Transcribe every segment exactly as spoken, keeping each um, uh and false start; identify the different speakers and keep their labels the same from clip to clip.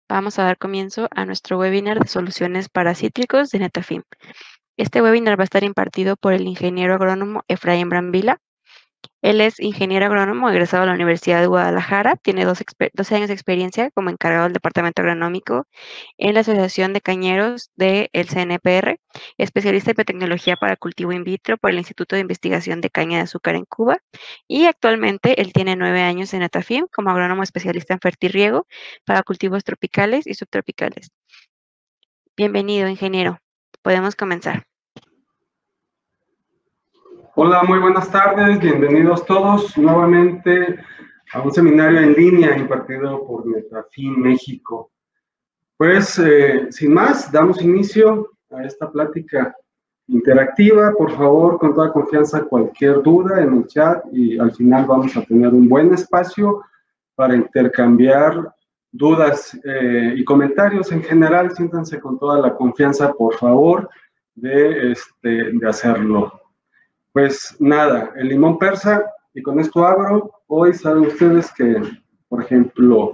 Speaker 1: Vamos a dar comienzo a nuestro webinar de soluciones para cítricos de Netafim. Este webinar va a estar impartido por el ingeniero agrónomo Efraín Brambila. Él es ingeniero agrónomo egresado de la Universidad de Guadalajara, tiene doce, doce años de experiencia como encargado del departamento agronómico en la Asociación de Cañeros del C N P R, especialista en biotecnología para cultivo in vitro por el Instituto de Investigación de Caña de Azúcar en Cuba, y actualmente él tiene nueve años en Netafim como agrónomo especialista en fertirriego para cultivos tropicales y subtropicales. Bienvenido, ingeniero. Podemos comenzar.
Speaker 2: Hola, muy buenas tardes, bienvenidos todos nuevamente a un seminario en línea impartido por Netafim México. Pues, eh, sin más, damos inicio a esta plática interactiva. Por favor, con toda confianza, cualquier duda en el chat y al final vamos a tener un buen espacio para intercambiar dudas eh, y comentarios en general. Siéntanse con toda la confianza, por favor, de, este, de hacerlo. Pues nada, el limón persa, y con esto abro. Hoy saben ustedes que, por ejemplo,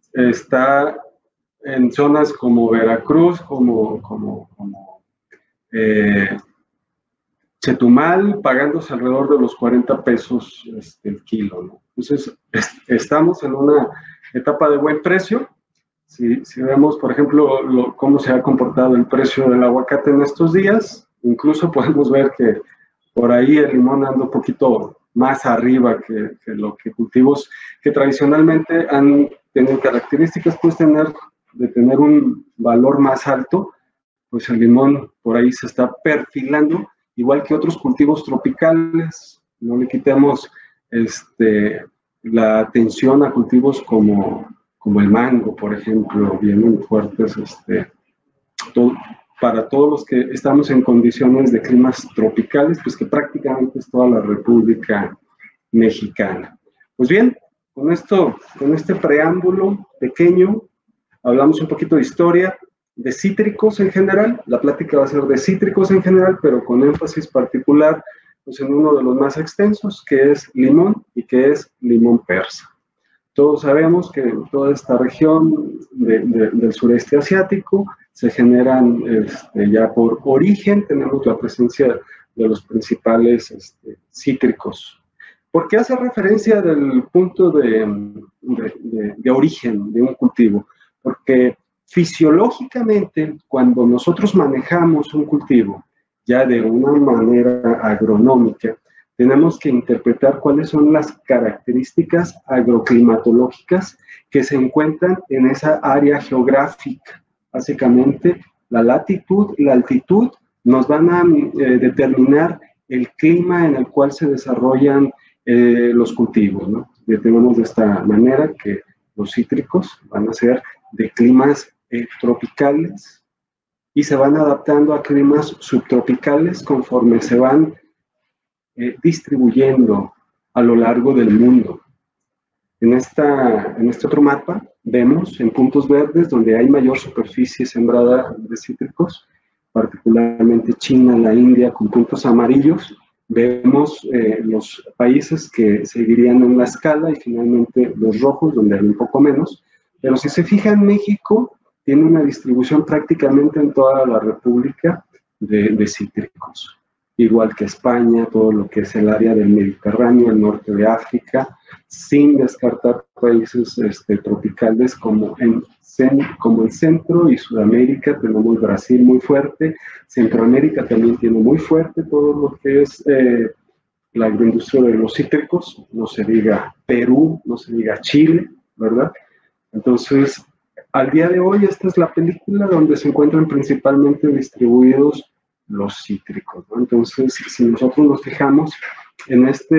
Speaker 2: está en zonas como Veracruz, como, como, como eh, Chetumal, pagándose alrededor de los cuarenta pesos este, el kilo, ¿no? Entonces, es, estamos en una etapa de buen precio. Si, si vemos, por ejemplo, lo, cómo se ha comportado el precio del aguacate en estos días, incluso podemos ver que por ahí el limón anda un poquito más arriba que, que lo que cultivos que tradicionalmente han tenido características, pues tener, de tener un valor más alto, pues el limón por ahí se está perfilando, igual que otros cultivos tropicales. No le quitemos este, la atención a cultivos como, como el mango, por ejemplo, vienen fuertes, este, todo, para todos los que estamos en condiciones de climas tropicales, pues que prácticamente es toda la República Mexicana. Pues bien, con esto, con este preámbulo pequeño, hablamos un poquito de historia, de cítricos en general. La plática va a ser de cítricos en general, pero con énfasis particular pues, en uno de los más extensos, que es limón y que es limón persa. Todos sabemos que en toda esta región de, de, del sureste asiático se generan este, ya por origen, tenemos la presencia de los principales este, cítricos. ¿Por qué hace referencia del punto de, de, de, de origen de un cultivo? Porque fisiológicamente, cuando nosotros manejamos un cultivo ya de una manera agronómica, tenemos que interpretar cuáles son las características agroclimatológicas que se encuentran en esa área geográfica. Básicamente, la latitud y la altitud nos van a eh, determinar el clima en el cual se desarrollan eh, los cultivos, ¿no? Y tenemos de esta manera que los cítricos van a ser de climas eh, tropicales y se van adaptando a climas subtropicales conforme se van Eh, distribuyendo a lo largo del mundo. En, esta, en este otro mapa vemos en puntos verdes donde hay mayor superficie sembrada de cítricos, particularmente China, la India, con puntos amarillos. Vemos eh, los países que seguirían en la escala y finalmente los rojos, donde hay un poco menos. Pero si se fijan, México tiene una distribución prácticamente en toda la República de, de cítricos. Igual que España, todo lo que es el área del Mediterráneo, el norte de África, sin descartar países este, tropicales como en, como en Centro y Sudamérica. Tenemos Brasil muy fuerte, Centroamérica también tiene muy fuerte todo lo que es eh, la agroindustria de los cítricos, no se diga Perú, no se diga Chile, ¿verdad? Entonces, al día de hoy, esta es la película donde se encuentran principalmente distribuidos los cítricos, ¿no? Entonces, si nosotros nos fijamos en esta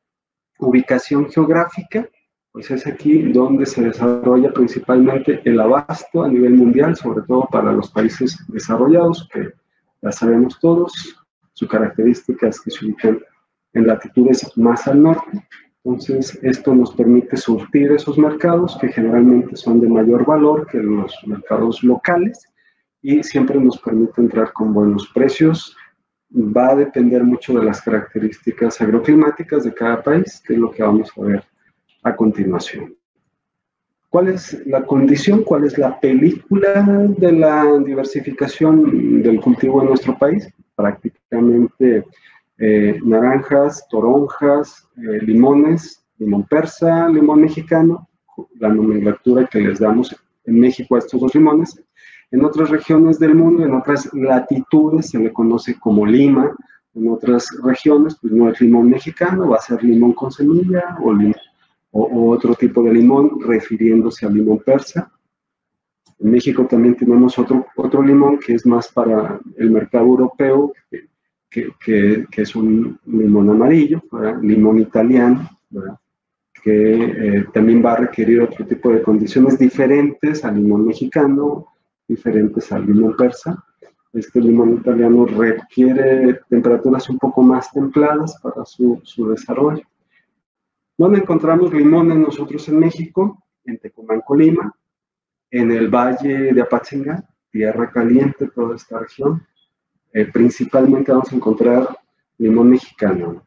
Speaker 2: ubicación geográfica, pues es aquí donde se desarrolla principalmente el abasto a nivel mundial, sobre todo para los países desarrollados, que ya sabemos todos, su característica es que se ubican en latitudes más al norte. Entonces, esto nos permite surtir esos mercados que generalmente son de mayor valor que los mercados locales, y siempre nos permite entrar con buenos precios. Va a depender mucho de las características agroclimáticas de cada país, que es lo que vamos a ver a continuación. ¿Cuál es la condición? ¿Cuál es la película de la diversificación del cultivo en nuestro país? Prácticamente eh, naranjas, toronjas, eh, limones, limón persa, limón mexicano, la nomenclatura que les damos en México a estos dos limones. En otras regiones del mundo, en otras latitudes, se le conoce como lima. En otras regiones, pues no es limón mexicano, va a ser limón con semilla o, lim o, o otro tipo de limón, refiriéndose al limón persa. En México también tenemos otro, otro limón que es más para el mercado europeo, que, que, que, que es un limón amarillo, ¿verdad? Limón italiano, ¿verdad? Que eh, también va a requerir otro tipo de condiciones diferentes al limón mexicano, diferentes al limón persa. Este limón italiano requiere temperaturas un poco más templadas para su, su desarrollo. ¿Dónde encontramos limones nosotros en México? En Tecomán, Colima, en el Valle de Apatzingán, tierra caliente, toda esta región. Eh, principalmente vamos a encontrar limón mexicano.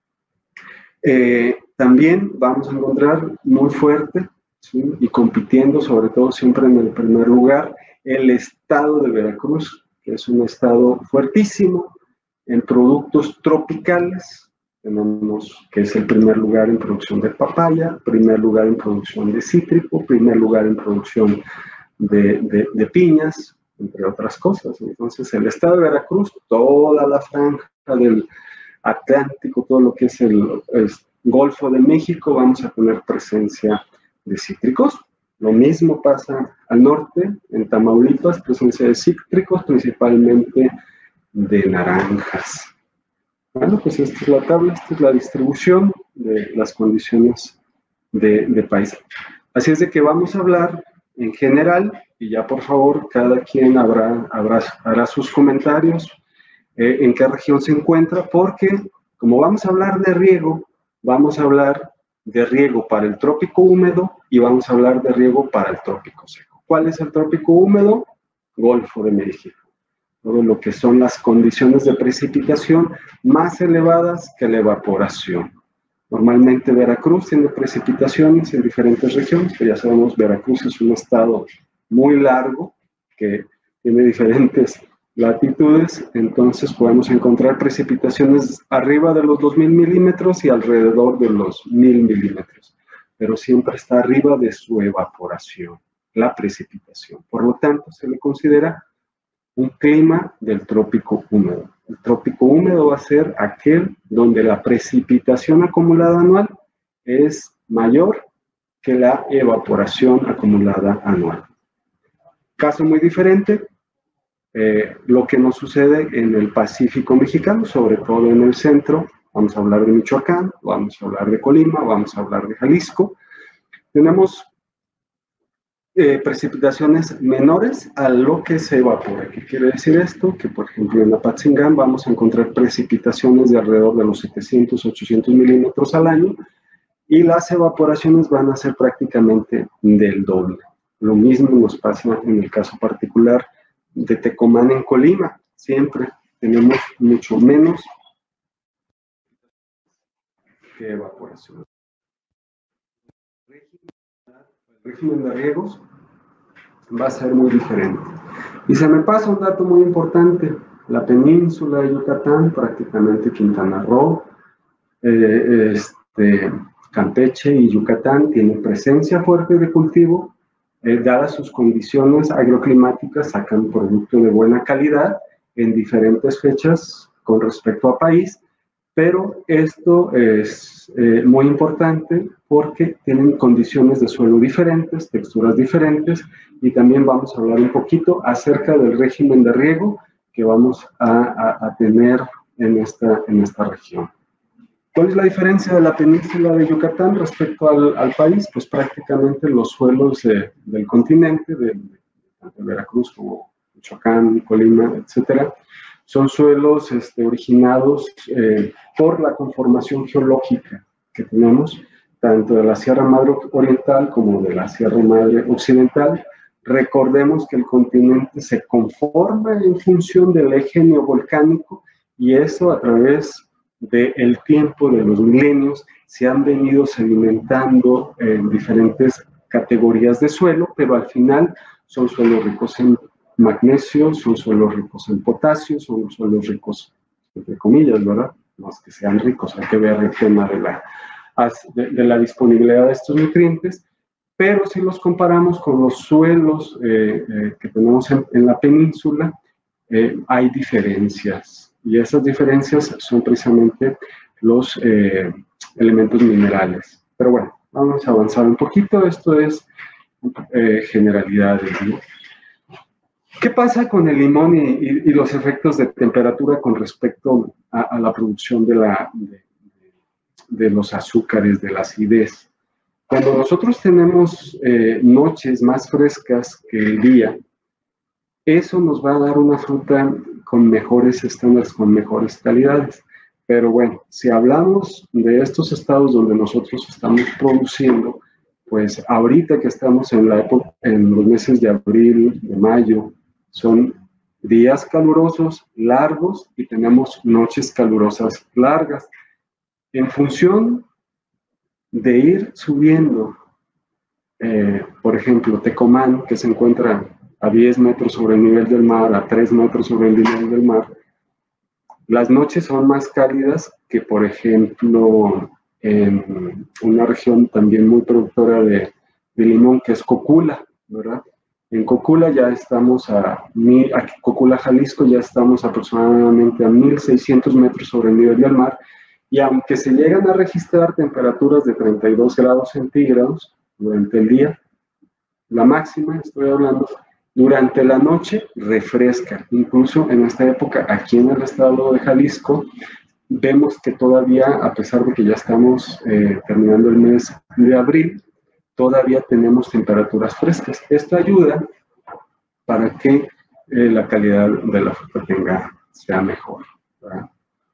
Speaker 2: Eh, también vamos a encontrar muy fuerte, ¿sí? Y compitiendo, sobre todo siempre en el primer lugar, el estado de Veracruz, que es un estado fuertísimo en productos tropicales. Tenemos que es el primer lugar en producción de papaya, primer lugar en producción de cítrico, primer lugar en producción de, de, de piñas, entre otras cosas. Entonces, el estado de Veracruz, toda la franja del Atlántico, todo lo que es el, el Golfo de México, vamos a tener presencia de cítricos. Lo mismo pasa al norte, en Tamaulipas, presencia de cítricos, principalmente de naranjas. Bueno, pues esta es la tabla, esta es la distribución de las condiciones de, de país. Así es de que vamos a hablar en general, y ya por favor, cada quien habrá, habrá, hará sus comentarios, eh, en qué región se encuentra, porque como vamos a hablar de riego, vamos a hablar de riego para el trópico húmedo y vamos a hablar de riego para el trópico seco. ¿Cuál es el trópico húmedo? Golfo de México. Todo lo que son las condiciones de precipitación más elevadas que la evaporación. Normalmente Veracruz tiene precipitaciones en diferentes regiones, que ya sabemos, Veracruz es un estado muy largo, que tiene diferentes latitudes, entonces podemos encontrar precipitaciones arriba de los dos mil milímetros y alrededor de los mil milímetros, pero siempre está arriba de su evaporación, la precipitación. Por lo tanto, se le considera un clima del trópico húmedo. El trópico húmedo va a ser aquel donde la precipitación acumulada anual es mayor que la evaporación acumulada anual. Caso muy diferente, eh, lo que nos sucede en el Pacífico mexicano, sobre todo en el centro. Vamos a hablar de Michoacán, vamos a hablar de Colima, vamos a hablar de Jalisco. Tenemos Eh, precipitaciones menores a lo que se evapora. ¿Qué quiere decir esto? Que, por ejemplo, en Apatzingán vamos a encontrar precipitaciones de alrededor de los setecientos, ochocientos milímetros al año y las evaporaciones van a ser prácticamente del doble. Lo mismo nos pasa en el caso particular de Tecomán en Colima. Siempre tenemos mucho menos que evaporación. El régimen de riegos va a ser muy diferente. Y se me pasa un dato muy importante. La península de Yucatán, prácticamente Quintana Roo, eh, este, Campeche y Yucatán tienen presencia fuerte de cultivo, eh, dadas sus condiciones agroclimáticas, sacan producto de buena calidad en diferentes fechas con respecto a país, pero esto es eh, muy importante porque tienen condiciones de suelo diferentes, texturas diferentes, y también vamos a hablar un poquito acerca del régimen de riego que vamos a, a, a tener en esta, en esta región. ¿Cuál es la diferencia de la península de Yucatán respecto al, al país? Pues prácticamente los suelos de, del continente, de, tanto de Veracruz como Michoacán, Colima, etcétera, son suelos este, originados eh, por la conformación geológica que tenemos, tanto de la Sierra Madre Oriental como de la Sierra Madre Occidental. Recordemos que el continente se conforma en función del eje neovolcánico y eso a través del tiempo, de los milenios, se han venido sedimentando en diferentes categorías de suelo, pero al final son suelos ricos en magnesio, son suelos ricos en potasio, son suelos ricos, entre comillas, ¿verdad? No es que sean ricos, hay que ver el tema de la, de, de la disponibilidad de estos nutrientes, pero si los comparamos con los suelos eh, eh, que tenemos en, en la península, eh, hay diferencias, y esas diferencias son precisamente los eh, elementos minerales. Pero bueno, vamos a avanzar un poquito, esto es eh, generalidades, ¿no? ¿Qué pasa con el limón y, y, y los efectos de temperatura con respecto a, a la producción de, la, de, de los azúcares, de la acidez? Cuando nosotros tenemos eh, noches más frescas que el día, eso nos va a dar una fruta con mejores estándares, con mejores calidades. Pero bueno, si hablamos de estos estados donde nosotros estamos produciendo, pues ahorita que estamos en, la época, en los meses de abril, de mayo, son días calurosos, largos, y tenemos noches calurosas largas. En función de ir subiendo, eh, por ejemplo, Tecomán, que se encuentra a diez metros sobre el nivel del mar, a tres metros sobre el nivel del mar, las noches son más cálidas que, por ejemplo, en una región también muy productora de, de limón, que es Cocula, ¿verdad? En Cocula ya estamos a, aquí Cocula, Jalisco, ya estamos aproximadamente a mil seiscientos metros sobre el nivel del mar, y aunque se llegan a registrar temperaturas de treinta y dos grados centígrados durante el día, la máxima, estoy hablando, durante la noche refresca. Incluso en esta época, aquí en el estado de Jalisco, vemos que todavía, a pesar de que ya estamos eh, terminando el mes de abril, todavía tenemos temperaturas frescas. Esto ayuda para que eh, la calidad de la fruta tenga, sea mejor, ¿verdad?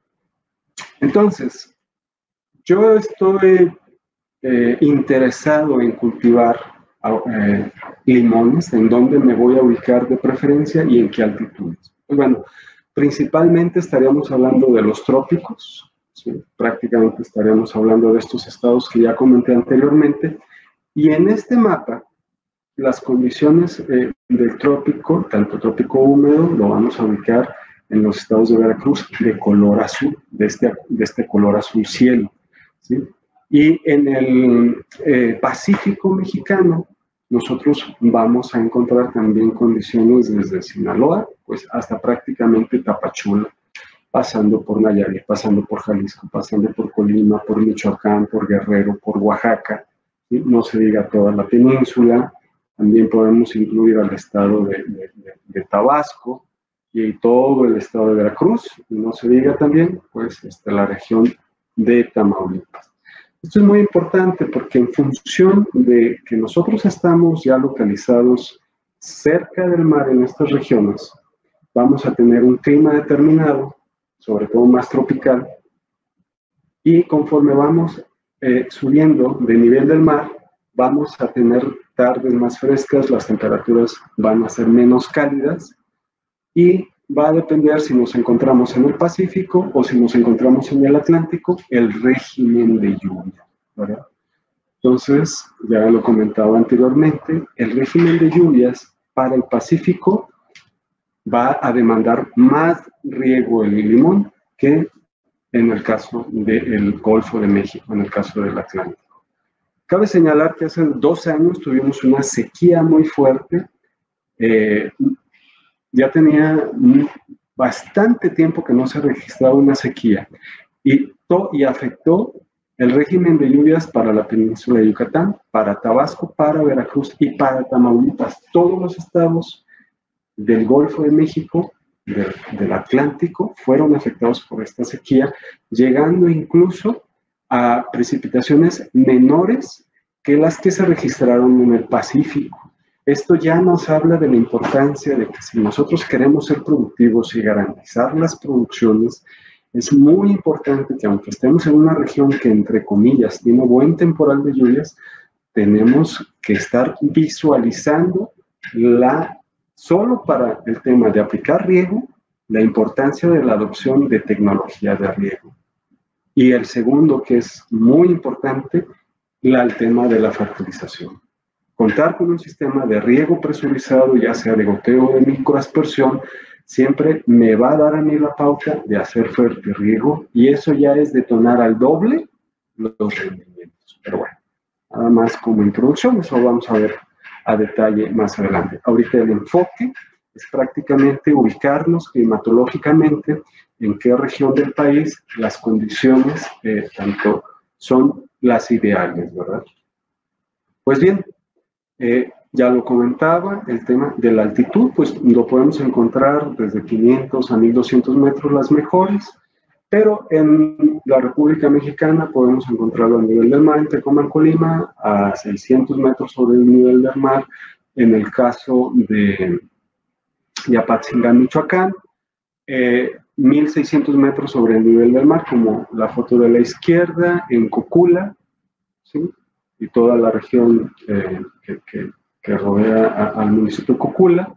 Speaker 2: Entonces, yo estoy eh, interesado en cultivar eh, limones, en dónde me voy a ubicar de preferencia y en qué altitudes. Pues bueno, principalmente estaríamos hablando de los trópicos, ¿sí? Prácticamente estaríamos hablando de estos estados que ya comenté anteriormente, y en este mapa, las condiciones eh, del trópico, tanto trópico húmedo, lo vamos a ubicar en los estados de Veracruz de color azul, de este, de este color azul cielo, ¿sí? Y en el eh, Pacífico mexicano, nosotros vamos a encontrar también condiciones desde Sinaloa, pues hasta prácticamente Tapachula, pasando por Nayarit, pasando por Jalisco, pasando por Colima, por Michoacán, por Guerrero, por Oaxaca, ¿sí? No se diga toda la península, también podemos incluir al estado de, de, de, de Tabasco y todo el estado de Veracruz, y no se diga también, pues, este, la región de Tamaulipas. Esto es muy importante porque en función de que nosotros estamos ya localizados cerca del mar en estas regiones, vamos a tener un clima determinado, sobre todo más tropical, y conforme vamos eh, subiendo de nivel del mar, vamos a tener tardes más frescas, las temperaturas van a ser menos cálidas, y va a depender si nos encontramos en el Pacífico o si nos encontramos en el Atlántico, el régimen de lluvia, ¿verdad? Entonces, ya lo comentaba anteriormente, el régimen de lluvias para el Pacífico va a demandar más riego el limón que en el caso del Golfo de México, en el caso del Atlántico. Cabe señalar que hace dos años tuvimos una sequía muy fuerte. Eh, ya tenía bastante tiempo que no se registraba una sequía y, to, y afectó el régimen de lluvias para la península de Yucatán, para Tabasco, para Veracruz y para Tamaulipas. Todos los estados del Golfo de México, del, del Atlántico, fueron afectados por esta sequía, llegando incluso a precipitaciones menores que las que se registraron en el Pacífico. Esto ya nos habla de la importancia de que si nosotros queremos ser productivos y garantizar las producciones, es muy importante que aunque estemos en una región que entre comillas tiene buen temporal de lluvias, tenemos que estar visualizando la, solo para el tema de aplicar riego, la importancia de la adopción de tecnología de riego. Y el segundo, que es muy importante, la, el tema de la fertilización. contar con un sistema de riego presurizado, ya sea de goteo o de microaspersión, siempre me va a dar a mí la pauta de hacer fuerte riego, y eso ya es detonar al doble los rendimientos. Pero bueno, nada más como introducción, eso lo vamos a ver a detalle más adelante. Ahorita el enfoque es prácticamente ubicarnos climatológicamente en qué región del país las condiciones eh, tanto son las ideales, ¿verdad? Pues bien, eh, ya lo comentaba, el tema de la altitud, pues lo podemos encontrar desde quinientos a mil doscientos metros las mejores, pero en la República Mexicana podemos encontrarlo a nivel del mar, en Tecomán, Colima, a seiscientos metros sobre el nivel del mar, en el caso de de Apatzingán, Michoacán, eh, mil seiscientos metros sobre el nivel del mar, como la foto de la izquierda, en Cocula, ¿sí? Y toda la región eh, que, que, que rodea a, al municipio de Cocula.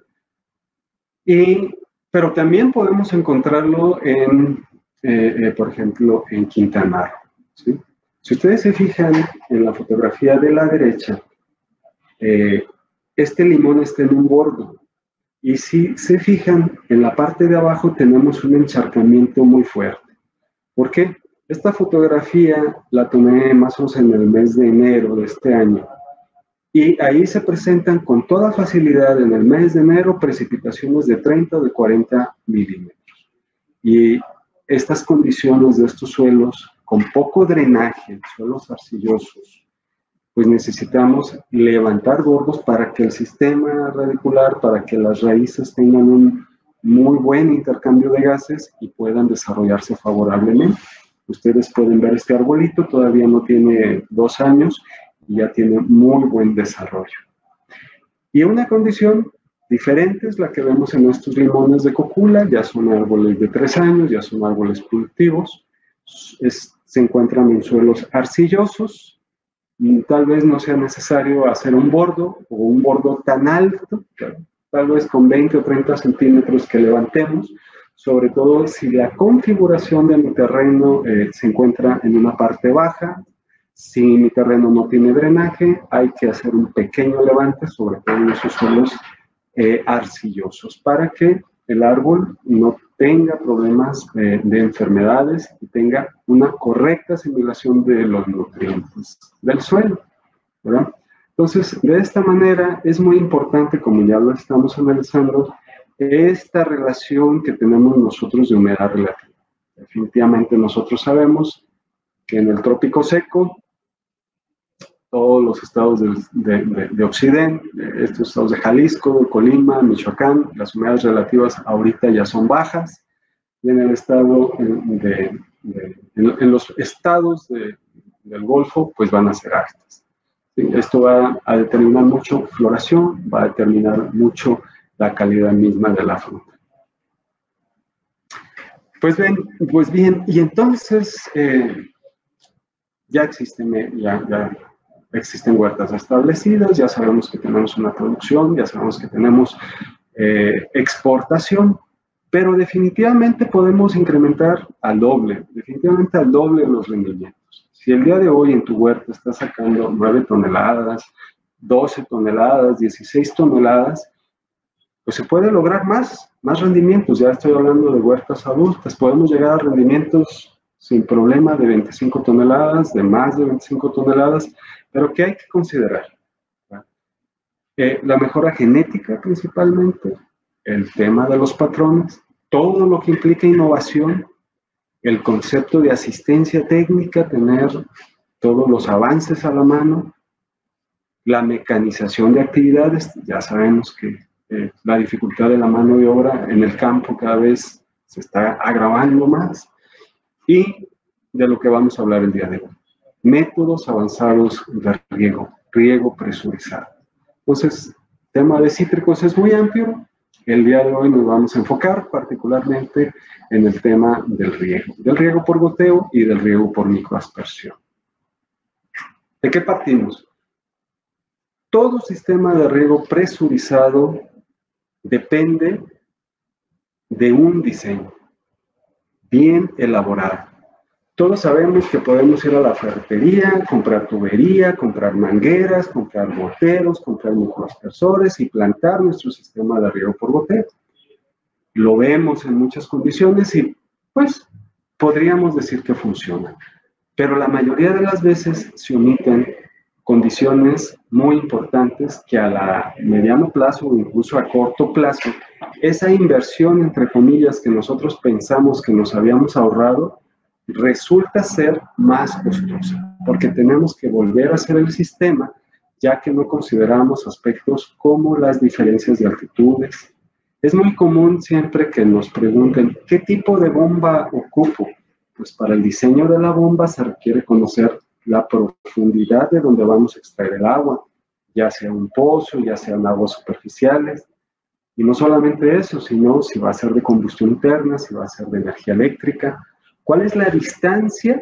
Speaker 2: Y, pero también podemos encontrarlo en, eh, eh, por ejemplo, en Quintana Roo, ¿sí? Si ustedes se fijan en la fotografía de la derecha, eh, este limón está en un bordo. Y si se fijan, en la parte de abajo tenemos un encharcamiento muy fuerte. ¿Por qué? Esta fotografía la tomé más o menos en el mes de enero de este año. Y ahí se presentan con toda facilidad en el mes de enero precipitaciones de treinta o de cuarenta milímetros. Y estas condiciones de estos suelos con poco drenaje, suelos arcillosos, pues necesitamos levantar gordos para que el sistema radicular, para que las raíces tengan un muy buen intercambio de gases y puedan desarrollarse favorablemente. Ustedes pueden ver este arbolito, todavía no tiene dos años y ya tiene muy buen desarrollo. Y una condición diferente es la que vemos en estos limones de Cocula, ya son árboles de tres años, ya son árboles productivos, es, se encuentran en suelos arcillosos. Tal vez no sea necesario hacer un bordo o un bordo tan alto, tal vez con veinte o treinta centímetros que levantemos, sobre todo si la configuración de mi terreno eh, se encuentra en una parte baja, si mi terreno no tiene drenaje, hay que hacer un pequeño levante, sobre todo en esos suelos eh, arcillosos, para que el árbol no tenga problemas eh, de enfermedades y tenga una correcta asimilación de los nutrientes del suelo, ¿verdad? Entonces, de esta manera es muy importante, como ya lo estamos analizando, esta relación que tenemos nosotros de humedad relativa. Definitivamente nosotros sabemos que en el trópico seco, todos los estados de, de, de, de Occidente, estos estados de Jalisco, Colima, Michoacán, las humedades relativas ahorita ya son bajas, y en el estado de, de en, en los estados de, del Golfo, pues van a ser altas. ¿Sí? Esto va a determinar mucho floración, va a determinar mucho la calidad misma de la fruta. Pues bien, pues bien, y entonces eh, ya existen, ya, ya existen huertas establecidas, ya sabemos que tenemos una producción, ya sabemos que tenemos eh, exportación, pero definitivamente podemos incrementar al doble, definitivamente al doble los rendimientos. Si el día de hoy en tu huerta estás sacando nueve toneladas, doce toneladas, dieciséis toneladas, pues se puede lograr más, más rendimientos. Ya estoy hablando de huertas adultas, podemos llegar a rendimientos sin problema de veinticinco toneladas, de más de veinticinco toneladas, pero ¿qué hay que considerar? Eh, la mejora genética principalmente, el tema de los patrones, todo lo que implica innovación, el concepto de asistencia técnica, tener todos los avances a la mano, la mecanización de actividades, ya sabemos que eh, la dificultad de la mano de obra en el campo cada vez se está agravando más, y de lo que vamos a hablar el día de hoy, métodos avanzados de riego, riego presurizado. Entonces, el tema de cítricos es muy amplio. El día de hoy nos vamos a enfocar particularmente en el tema del riego, del riego por goteo y del riego por microaspersión. ¿De qué partimos? Todo sistema de riego presurizado depende de un diseño bien elaborado. Todos sabemos que podemos ir a la ferretería, comprar tubería, comprar mangueras, comprar goteros, comprar microaspersores y plantar nuestro sistema de riego por goteo. Lo vemos en muchas condiciones y pues podríamos decir que funciona. Pero la mayoría de las veces se omiten condiciones muy importantes que a la mediano plazo o incluso a corto plazo, esa inversión, entre comillas, que nosotros pensamos que nos habíamos ahorrado, resulta ser más costosa, porque tenemos que volver a hacer el sistema, ya que no consideramos aspectos como las diferencias de altitudes. Es muy común siempre que nos pregunten, ¿qué tipo de bomba ocupo? Pues para el diseño de la bomba se requiere conocer la profundidad de donde vamos a extraer el agua, ya sea un pozo, ya sean aguas superficiales. Y no solamente eso, sino si va a ser de combustión interna, si va a ser de energía eléctrica. ¿Cuál es la distancia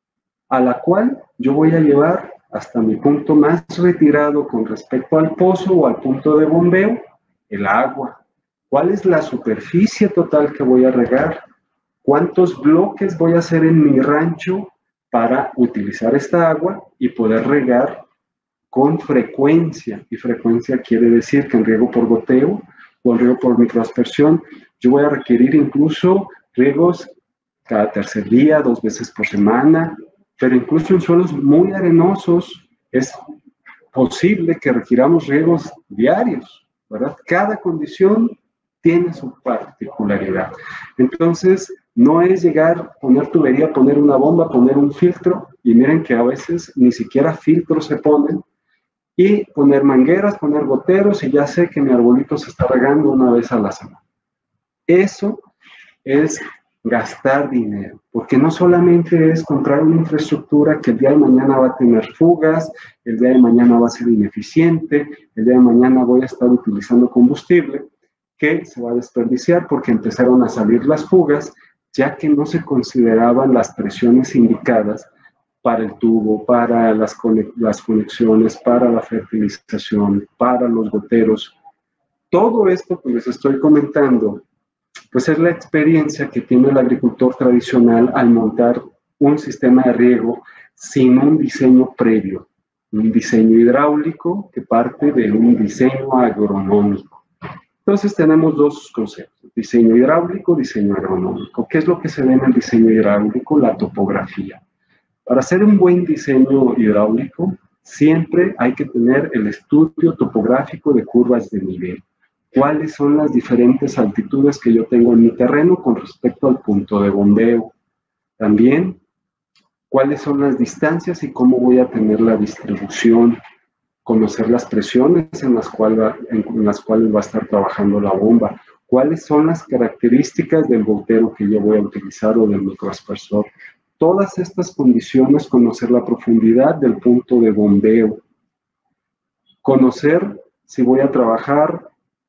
Speaker 2: a la cual yo voy a llevar hasta mi punto más retirado con respecto al pozo o al punto de bombeo? El agua. ¿Cuál es la superficie total que voy a regar? ¿Cuántos bloques voy a hacer en mi rancho para utilizar esta agua y poder regar con frecuencia? Y frecuencia quiere decir que en riego por goteo o en riego por microaspersión, yo voy a requerir incluso riegos cada tercer día, dos veces por semana, pero incluso en suelos muy arenosos es posible que requiramos riegos diarios, ¿verdad? Cada condición tiene su particularidad. Entonces, no es llegar, poner tubería, poner una bomba, poner un filtro, y miren que a veces ni siquiera filtros se ponen, y poner mangueras, poner goteros, y ya sé que mi arbolito se está regando una vez a la semana. Eso es gastar dinero, porque no solamente es comprar una infraestructura que el día de mañana va a tener fugas, el día de mañana va a ser ineficiente, el día de mañana voy a estar utilizando combustible que se va a desperdiciar porque empezaron a salir las fugas, ya que no se consideraban las presiones indicadas para el tubo, para las, las conexiones, para la fertilización, para los goteros. Todo esto que les estoy comentando, pues es la experiencia que tiene el agricultor tradicional al montar un sistema de riego sin un diseño previo, un diseño hidráulico que parte de un diseño agronómico. Entonces tenemos dos conceptos, diseño hidráulico, diseño agronómico. ¿Qué es lo que se ve en el diseño hidráulico? La topografía. Para hacer un buen diseño hidráulico, siempre hay que tener el estudio topográfico de curvas de nivel. ¿Cuáles son las diferentes altitudes que yo tengo en mi terreno con respecto al punto de bombeo? También, ¿cuáles son las distancias y cómo voy a tener la distribución? Conocer las presiones en las, cual, en las cuales va a estar trabajando la bomba. ¿Cuáles son las características del gotero que yo voy a utilizar o del microaspersor? Todas estas condiciones, conocer la profundidad del punto de bombeo. Conocer si voy a trabajar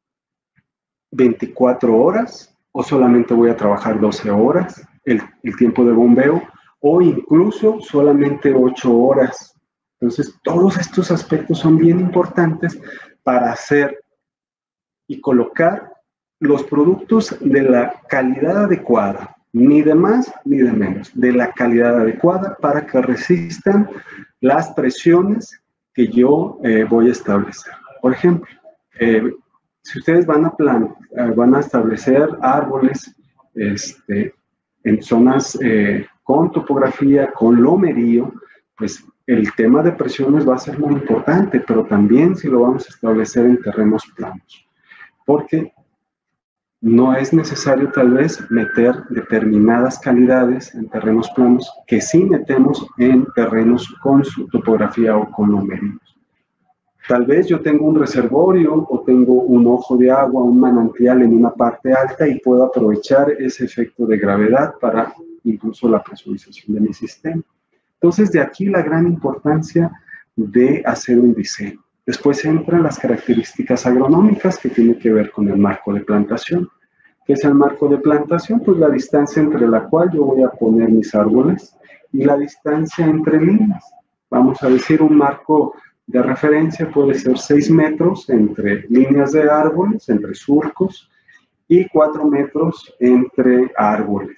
Speaker 2: veinticuatro horas o solamente voy a trabajar doce horas, el, el tiempo de bombeo, o incluso solamente ocho horas. Entonces, todos estos aspectos son bien importantes para hacer y colocar los productos de la calidad adecuada, ni de más ni de menos, de la calidad adecuada para que resistan las presiones que yo eh, voy a establecer. Por ejemplo, eh, si ustedes van a, plan, eh, van a establecer árboles este, en zonas eh, con topografía, con lomerío, pues el tema de presiones va a ser muy importante, pero también si lo vamos a establecer en terrenos planos, porque no es necesario tal vez meter determinadas calidades en terrenos planos que sí metemos en terrenos con su topografía o con lomeríos. Tal vez yo tengo un reservorio o tengo un ojo de agua, un manantial en una parte alta y puedo aprovechar ese efecto de gravedad para incluso la presurización de mi sistema. Entonces, de aquí la gran importancia de hacer un diseño. Después entran las características agronómicas que tienen que ver con el marco de plantación. ¿Qué es el marco de plantación? Pues la distancia entre la cual yo voy a poner mis árboles y la distancia entre líneas. Vamos a decir un marco de referencia puede ser seis metros entre líneas de árboles, entre surcos, y cuatro metros entre árboles.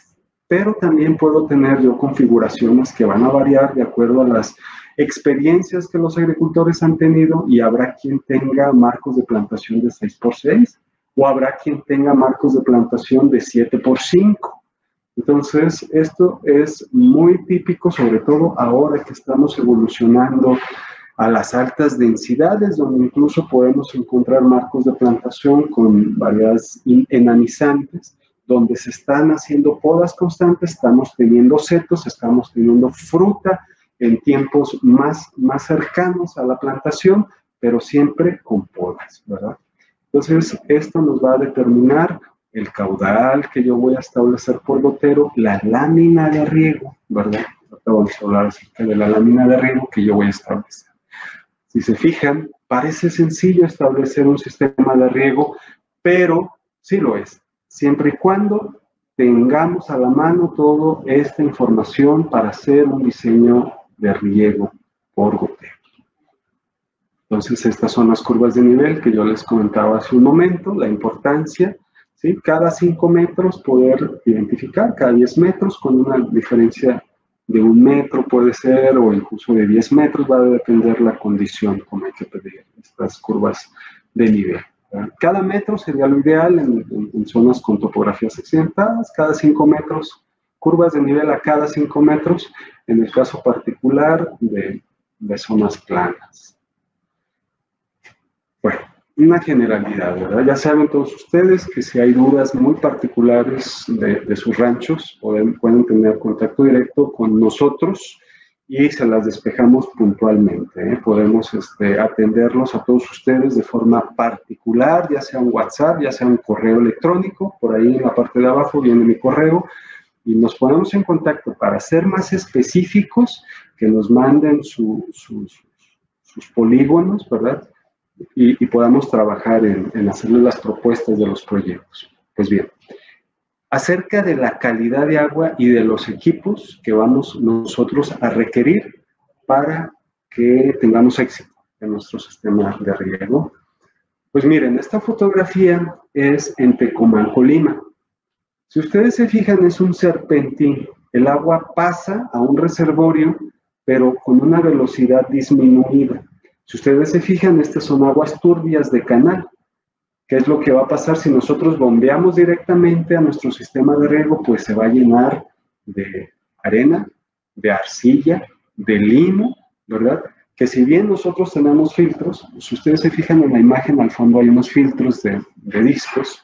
Speaker 2: pero también puedo tener yo configuraciones que van a variar de acuerdo a las experiencias que los agricultores han tenido, y habrá quien tenga marcos de plantación de seis por seis o habrá quien tenga marcos de plantación de siete por cinco. Entonces, esto es muy típico, sobre todo ahora que estamos evolucionando a las altas densidades, donde incluso podemos encontrar marcos de plantación con variedades enanizantes, donde se están haciendo podas constantes, estamos teniendo setos, estamos teniendo fruta en tiempos más, más cercanos a la plantación, pero siempre con podas, ¿verdad? Entonces, esto nos va a determinar el caudal que yo voy a establecer por gotero, la lámina de riego, ¿verdad? Ahora vamos a hablar acerca de la lámina de riego que yo voy a establecer. Si se fijan, parece sencillo establecer un sistema de riego, pero sí lo es, siempre y cuando tengamos a la mano toda esta información para hacer un diseño de riego por gotero. Entonces, estas son las curvas de nivel que yo les comentaba hace un momento, la importancia, ¿sí? Cada cinco metros poder identificar, cada diez metros con una diferencia de un metro puede ser, o incluso de diez metros, va a depender la condición como hay que pedir estas curvas de nivel. ¿Verdad? Cada metro sería lo ideal en, en, en zonas con topografías accidentadas, cada cinco metros, curvas de nivel a cada cinco metros, en el caso particular de, de zonas planas. Bueno, una generalidad, ¿verdad? Ya saben todos ustedes que si hay dudas muy particulares de, de sus ranchos, pueden, pueden tener contacto directo con nosotros y se las despejamos puntualmente, ¿eh? Podemos este, atenderlos a todos ustedes de forma particular, ya sea un WhatsApp, ya sea un correo electrónico, por ahí en la parte de abajo viene mi correo, y nos ponemos en contacto para ser más específicos, que nos manden su, sus, sus polígonos, ¿verdad? Y, y podamos trabajar en, en hacerle las propuestas de los proyectos. Pues bien, acerca de la calidad de agua y de los equipos que vamos nosotros a requerir para que tengamos éxito en nuestro sistema de riego. Pues miren, esta fotografía es en Tecomán, Colima. Si ustedes se fijan, es un serpentín. El agua pasa a un reservorio, pero con una velocidad disminuida. Si ustedes se fijan, estas son aguas turbias de canal. ¿Qué es lo que va a pasar si nosotros bombeamos directamente a nuestro sistema de riego? Pues se va a llenar de arena, de arcilla, de limo, ¿verdad? Que si bien nosotros tenemos filtros, si ustedes se fijan en la imagen, al fondo hay unos filtros de, de discos,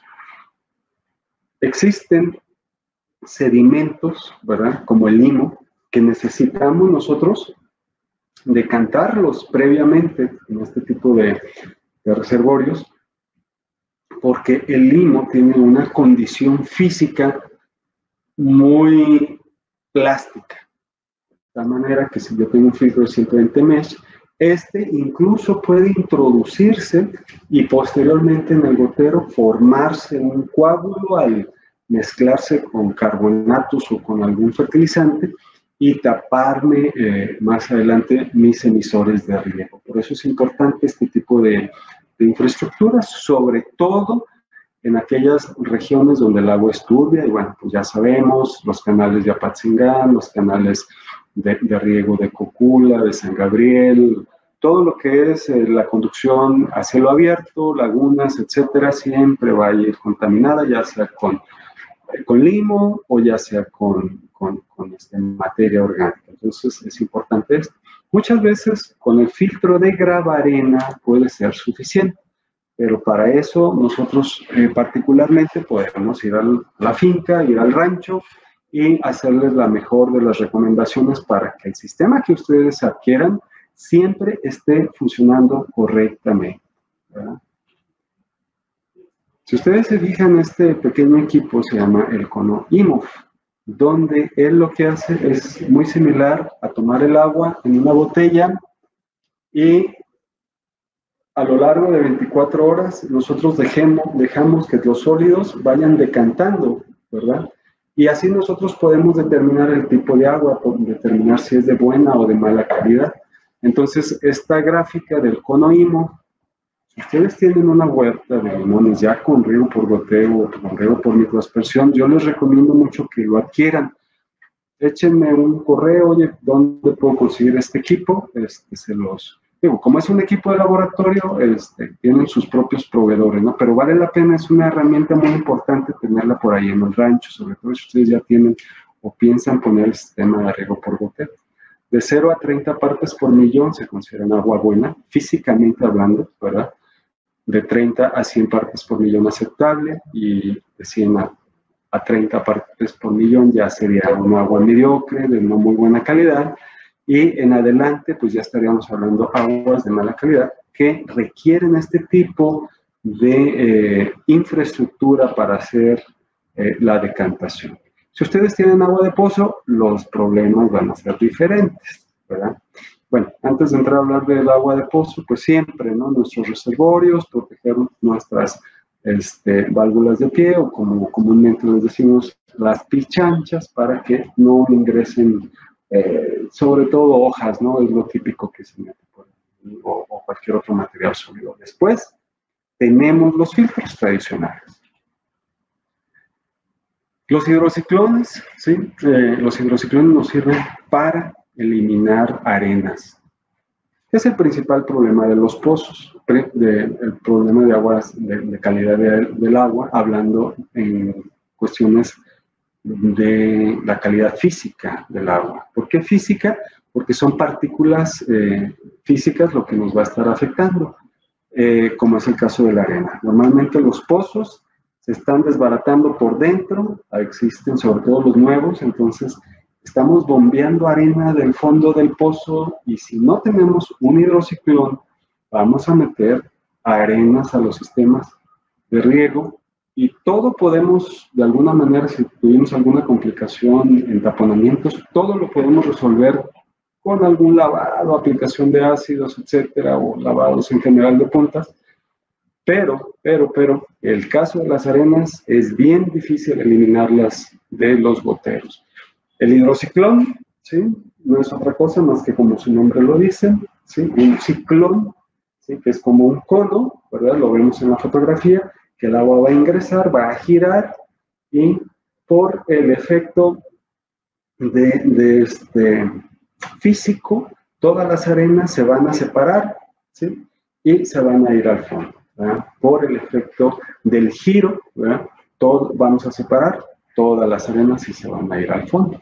Speaker 2: existen sedimentos, ¿verdad? Como el limo, que necesitamos nosotros decantarlos previamente en este tipo de, de reservorios, porque el limo tiene una condición física muy plástica, de tal manera que si yo tengo un filtro de ciento veinte mesh, este incluso puede introducirse y posteriormente en el gotero formarse un coágulo al mezclarse con carbonatos o con algún fertilizante y taparme eh, más adelante mis emisores de riego. Por eso es importante este tipo de, de infraestructuras, sobre todo en aquellas regiones donde el agua es turbia, y bueno, pues ya sabemos, los canales de Apatzingán, los canales de, de riego de Cocula, de San Gabriel, todo lo que es eh, la conducción a cielo abierto, lagunas, etcétera, siempre va a ir contaminada, ya sea con, con limo o ya sea con, con, con este, materia orgánica. Entonces es importante esto. Muchas veces con el filtro de gravarena puede ser suficiente, pero para eso nosotros eh, particularmente podemos ir a la finca, ir al rancho y hacerles la mejor de las recomendaciones para que el sistema que ustedes adquieran siempre esté funcionando correctamente, ¿verdad? Si ustedes se fijan, este pequeño equipo se llama el Cono IMOF, donde él lo que hace es muy similar a tomar el agua en una botella y a lo largo de veinticuatro horas nosotros dejemos, dejamos que los sólidos vayan decantando, ¿verdad? Y así nosotros podemos determinar el tipo de agua, determinar si es de buena o de mala calidad. Entonces, esta gráfica del Cono IMOF Si ustedes tienen una huerta de limones ya con riego por goteo o con riego por microaspersión, yo les recomiendo mucho que lo adquieran. Échenme un correo, oye, ¿dónde puedo conseguir este equipo? Este, se los digo, como es un equipo de laboratorio, este, tienen sus propios proveedores, ¿no? Pero vale la pena, es una herramienta muy importante tenerla por ahí en el rancho, sobre todo si ustedes ya tienen o piensan poner el sistema de riego por goteo. De cero a treinta partes por millón se considera un agua buena, físicamente hablando, ¿verdad? De treinta a cien partes por millón aceptable, y de cien a, a treinta partes por millón ya sería un agua mediocre, de no muy buena calidad, y en adelante pues ya estaríamos hablando de aguas de mala calidad que requieren este tipo de eh, infraestructura para hacer eh, la decantación. Si ustedes tienen agua de pozo, los problemas van a ser diferentes, ¿verdad? Bueno, antes de entrar a hablar del agua de pozo, pues siempre, ¿no? Nuestros reservorios, proteger nuestras este, válvulas de pie, o como comúnmente les decimos, las pichanchas, para que no ingresen, eh, sobre todo hojas, ¿no? Es lo típico que se mete por ahí, o, o cualquier otro material sólido. Después, tenemos los filtros tradicionales. Los hidrociclones, ¿sí? Eh, los hidrociclones nos sirven para eliminar arenas. Es el principal problema de los pozos, de, el problema de aguas, de, de calidad de, del agua, hablando en cuestiones de la calidad física del agua. ¿Por qué física? Porque son partículas eh, físicas lo que nos va a estar afectando, eh, como es el caso de la arena. Normalmente los pozos se están desbaratando por dentro, existen sobre todo los nuevos, entonces estamos bombeando arena del fondo del pozo, y si no tenemos un hidrociclón, vamos a meter arenas a los sistemas de riego, y todo podemos, de alguna manera, si tuvimos alguna complicación en taponamientos, todo lo podemos resolver con algún lavado, aplicación de ácidos, etcétera, o lavados en general de puntas. Pero, pero, pero, el caso de las arenas es bien difícil eliminarlas de los goteros. El hidrociclón, ¿sí? No es otra cosa más que, como su nombre lo dice, ¿sí? Un ciclón, ¿sí? Que es como un cono, ¿verdad? Lo vemos en la fotografía, que el agua va a ingresar, va a girar, y por el efecto de, de este físico, todas las arenas se van a separar, ¿sí? Y se van a ir al fondo, ¿verdad? Por el efecto del giro, ¿verdad? Todo, vamos a separar todas las arenas y se van a ir al fondo.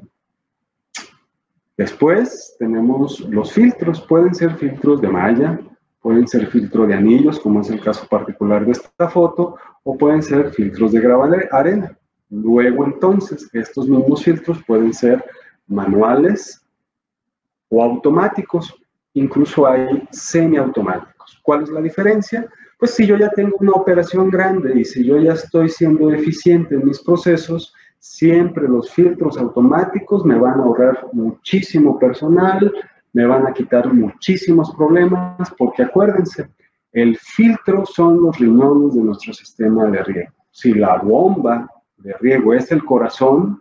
Speaker 2: Después tenemos los filtros, pueden ser filtros de malla, pueden ser filtros de anillos, como es el caso particular de esta foto, o pueden ser filtros de grava arena. Luego entonces, estos mismos filtros pueden ser manuales o automáticos, incluso hay semiautomáticos. ¿Cuál es la diferencia? Pues si yo ya tengo una operación grande y si yo ya estoy siendo eficiente en mis procesos, siempre los filtros automáticos me van a ahorrar muchísimo personal, me van a quitar muchísimos problemas, porque acuérdense, el filtro son los riñones de nuestro sistema de riego. Si la bomba de riego es el corazón,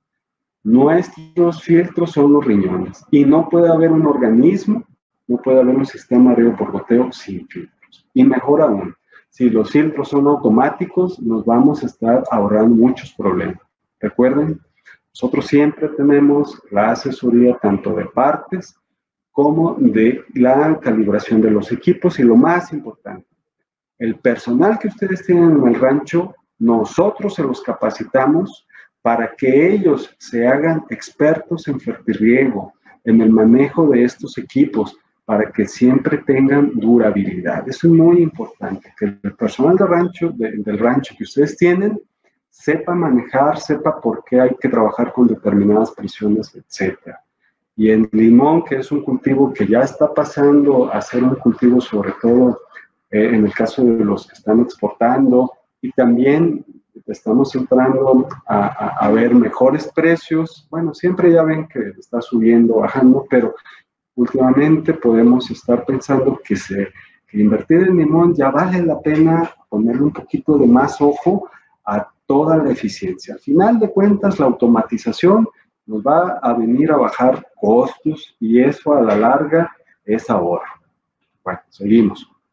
Speaker 2: nuestros filtros son los riñones, y no puede haber un organismo, no puede haber un sistema de riego por goteo sin filtros. Y mejor aún, si los filtros son automáticos, nos vamos a estar ahorrando muchos problemas. Recuerden, nosotros siempre tenemos la asesoría tanto de partes como de la calibración de los equipos, y lo más importante, el personal que ustedes tienen en el rancho, nosotros se los capacitamos para que ellos se hagan expertos en fertirriego, en el manejo de estos equipos, para que siempre tengan durabilidad. Eso es muy importante, que el personal del rancho, de, del rancho que ustedes tienen, sepa manejar, sepa por qué hay que trabajar con determinadas presiones, etcétera. Y en limón, que es un cultivo que ya está pasando a ser un cultivo, sobre todo eh, en el caso de los que están exportando, y también estamos entrando a, a, a ver mejores precios. Bueno, siempre ya ven que está subiendo, bajando, pero últimamente podemos estar pensando que, se, que invertir en limón ya vale la pena ponerle un poquito de más ojo a toda la eficiencia. Al final de cuentas, la automatización nos va a venir a bajar costos, y eso a la larga es ahorro. Bueno, seguimos.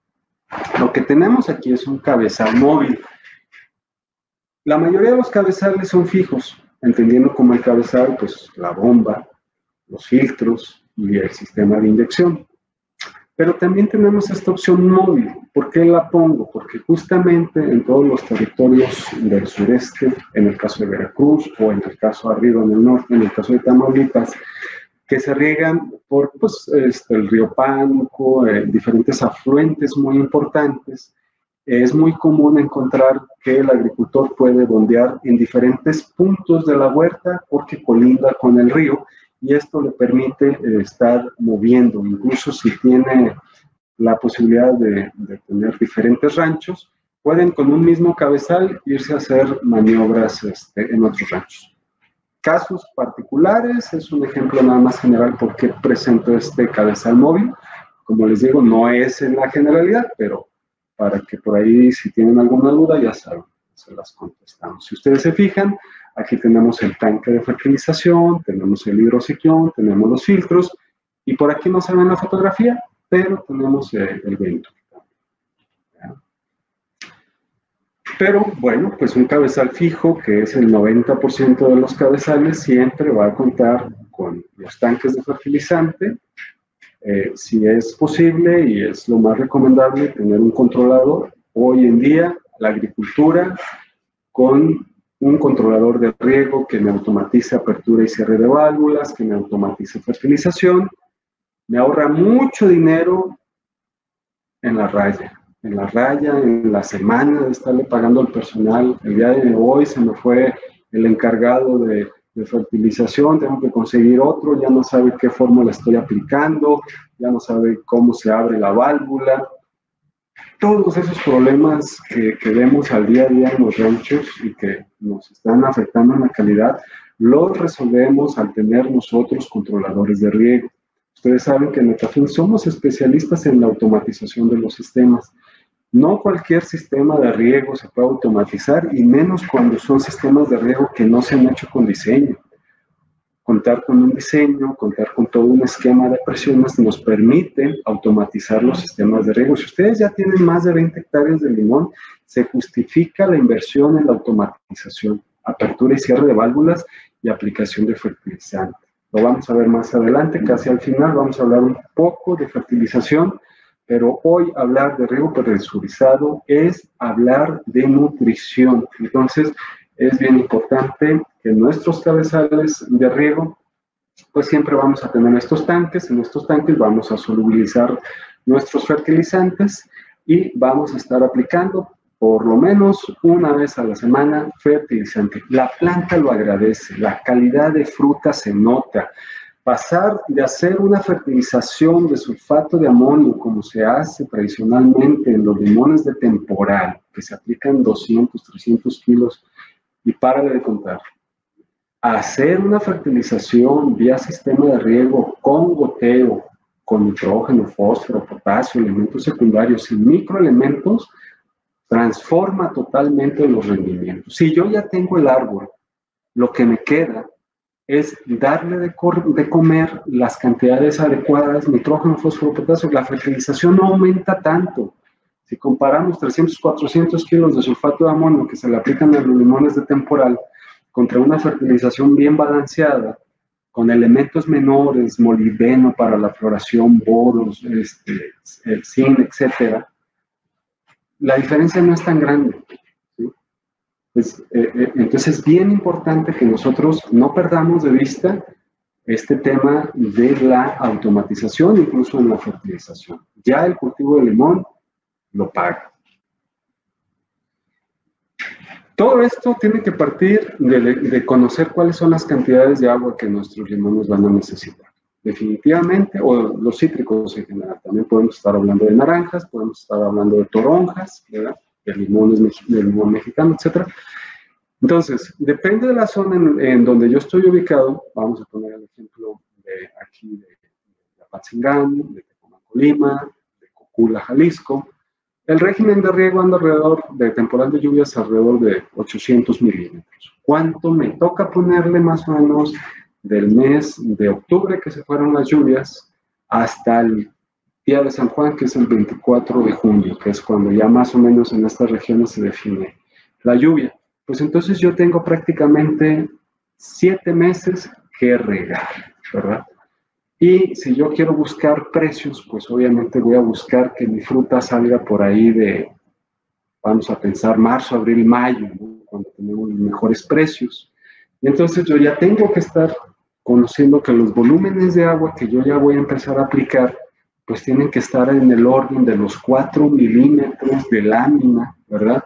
Speaker 2: Lo que tenemos aquí es un cabezal móvil. La mayoría de los cabezales son fijos, entendiendo como el cabezal, pues la bomba, los filtros y el sistema de inyección. Pero también tenemos esta opción móvil. ¿Por qué la pongo? Porque justamente en todos los territorios del sureste, en el caso de Veracruz o en el caso arriba en el norte, en el caso de Tamaulipas, que se riegan por pues, este, el río Pánuco, eh, diferentes afluentes muy importantes, es muy común encontrar que el agricultor puede bondear en diferentes puntos de la huerta porque colinda con el río, y esto le permite eh, estar moviendo, incluso si tiene la posibilidad de, de tener diferentes ranchos, pueden con un mismo cabezal irse a hacer maniobras este, en otros ranchos. Casos particulares, es un ejemplo nada más general por qué presento este cabezal móvil. Como les digo, no es en la generalidad, pero para que por ahí si tienen alguna duda ya saben, se las contestamos. Si ustedes se fijan, aquí tenemos el tanque de fertilización, tenemos el hidrociclón, tenemos los filtros, y por aquí no se ve en la fotografía, pero tenemos el, el viento. Pero bueno, pues un cabezal fijo, que es el noventa por ciento de los cabezales, siempre va a contar con los tanques de fertilizante. Eh, si es posible y es lo más recomendable tener un controlador. Hoy en día la agricultura con un controlador de riego que me automatice apertura y cierre de válvulas, que me automatice fertilización, me ahorra mucho dinero en la raya, en la raya, en la semana de estarle pagando al personal. El día de hoy se me fue el encargado de de fertilización, tengo que conseguir otro, ya no sabe qué fórmula estoy aplicando, ya no sabe cómo se abre la válvula. Todos esos problemas que, que vemos al día a día en los ranchos y que nos están afectando en la calidad, los resolvemos al tener nosotros controladores de riego. Ustedes saben que en Netafim somos especialistas en la automatización de los sistemas. No cualquier sistema de riego se puede automatizar, y menos cuando son sistemas de riego que no se han hecho con diseño. Contar con un diseño, contar con todo un esquema de presiones nos permite automatizar los sistemas de riego. Si ustedes ya tienen más de veinte hectáreas de limón, se justifica la inversión en la automatización, apertura y cierre de válvulas y aplicación de fertilizante. Lo vamos a ver más adelante, casi al final vamos a hablar un poco de fertilización. Pero hoy hablar de riego presurizado es hablar de nutrición. Entonces, es bien importante que nuestros cabezales de riego, pues siempre vamos a tener estos tanques. En estos tanques vamos a solubilizar nuestros fertilizantes y vamos a estar aplicando por lo menos una vez a la semana fertilizante. La planta lo agradece, la calidad de fruta se nota. Pasar de hacer una fertilización de sulfato de amonio, como se hace tradicionalmente en los limones de temporal, que se aplican doscientos, trescientos kilos, y párale de contar, a hacer una fertilización vía sistema de riego con goteo, con nitrógeno, fósforo, potasio, elementos secundarios y microelementos, transforma totalmente los rendimientos. Si yo ya tengo el árbol, lo que me queda es darle de, de comer las cantidades adecuadas, nitrógeno, fósforo, potasio. La fertilización no aumenta tanto. Si comparamos trescientos, cuatrocientos kilos de sulfato de amonio que se le aplican a los limones de temporal contra una fertilización bien balanceada, con elementos menores, molibdeno para la floración, boros, este, zinc, etcétera, la diferencia no es tan grande. ¿Sí? Pues, eh, eh, entonces es bien importante que nosotros no perdamos de vista este tema de la automatización, incluso en la fertilización. Ya el cultivo de limón lo paga. Todo esto tiene que partir de, de conocer cuáles son las cantidades de agua que nuestros limones van a necesitar. Definitivamente, o los cítricos en general. También podemos estar hablando de naranjas, podemos estar hablando de toronjas, ¿verdad? De limones, de limón mexicano, etcétera. Entonces, depende de la zona en, en donde yo estoy ubicado. Vamos a poner el ejemplo de aquí de, de Apatzingán, de Tecomán, Colima, de Cocula, Jalisco. El régimen de riego anda alrededor de temporal de lluvias alrededor de ochocientos milímetros. ¿Cuánto me toca ponerle más o menos del mes de octubre, que se fueron las lluvias, hasta el día de San Juan, que es el veinticuatro de junio, que es cuando ya más o menos en estas regiones se define la lluvia. Pues entonces yo tengo prácticamente siete meses que regar, ¿verdad? Y si yo quiero buscar precios, pues obviamente voy a buscar que mi fruta salga por ahí de, vamos a pensar, marzo, abril, mayo, ¿no? Cuando tenemos los mejores precios. Y entonces yo ya tengo que estar conociendo que los volúmenes de agua que yo ya voy a empezar a aplicar, pues tienen que estar en el orden de los cuatro milímetros de lámina, ¿verdad?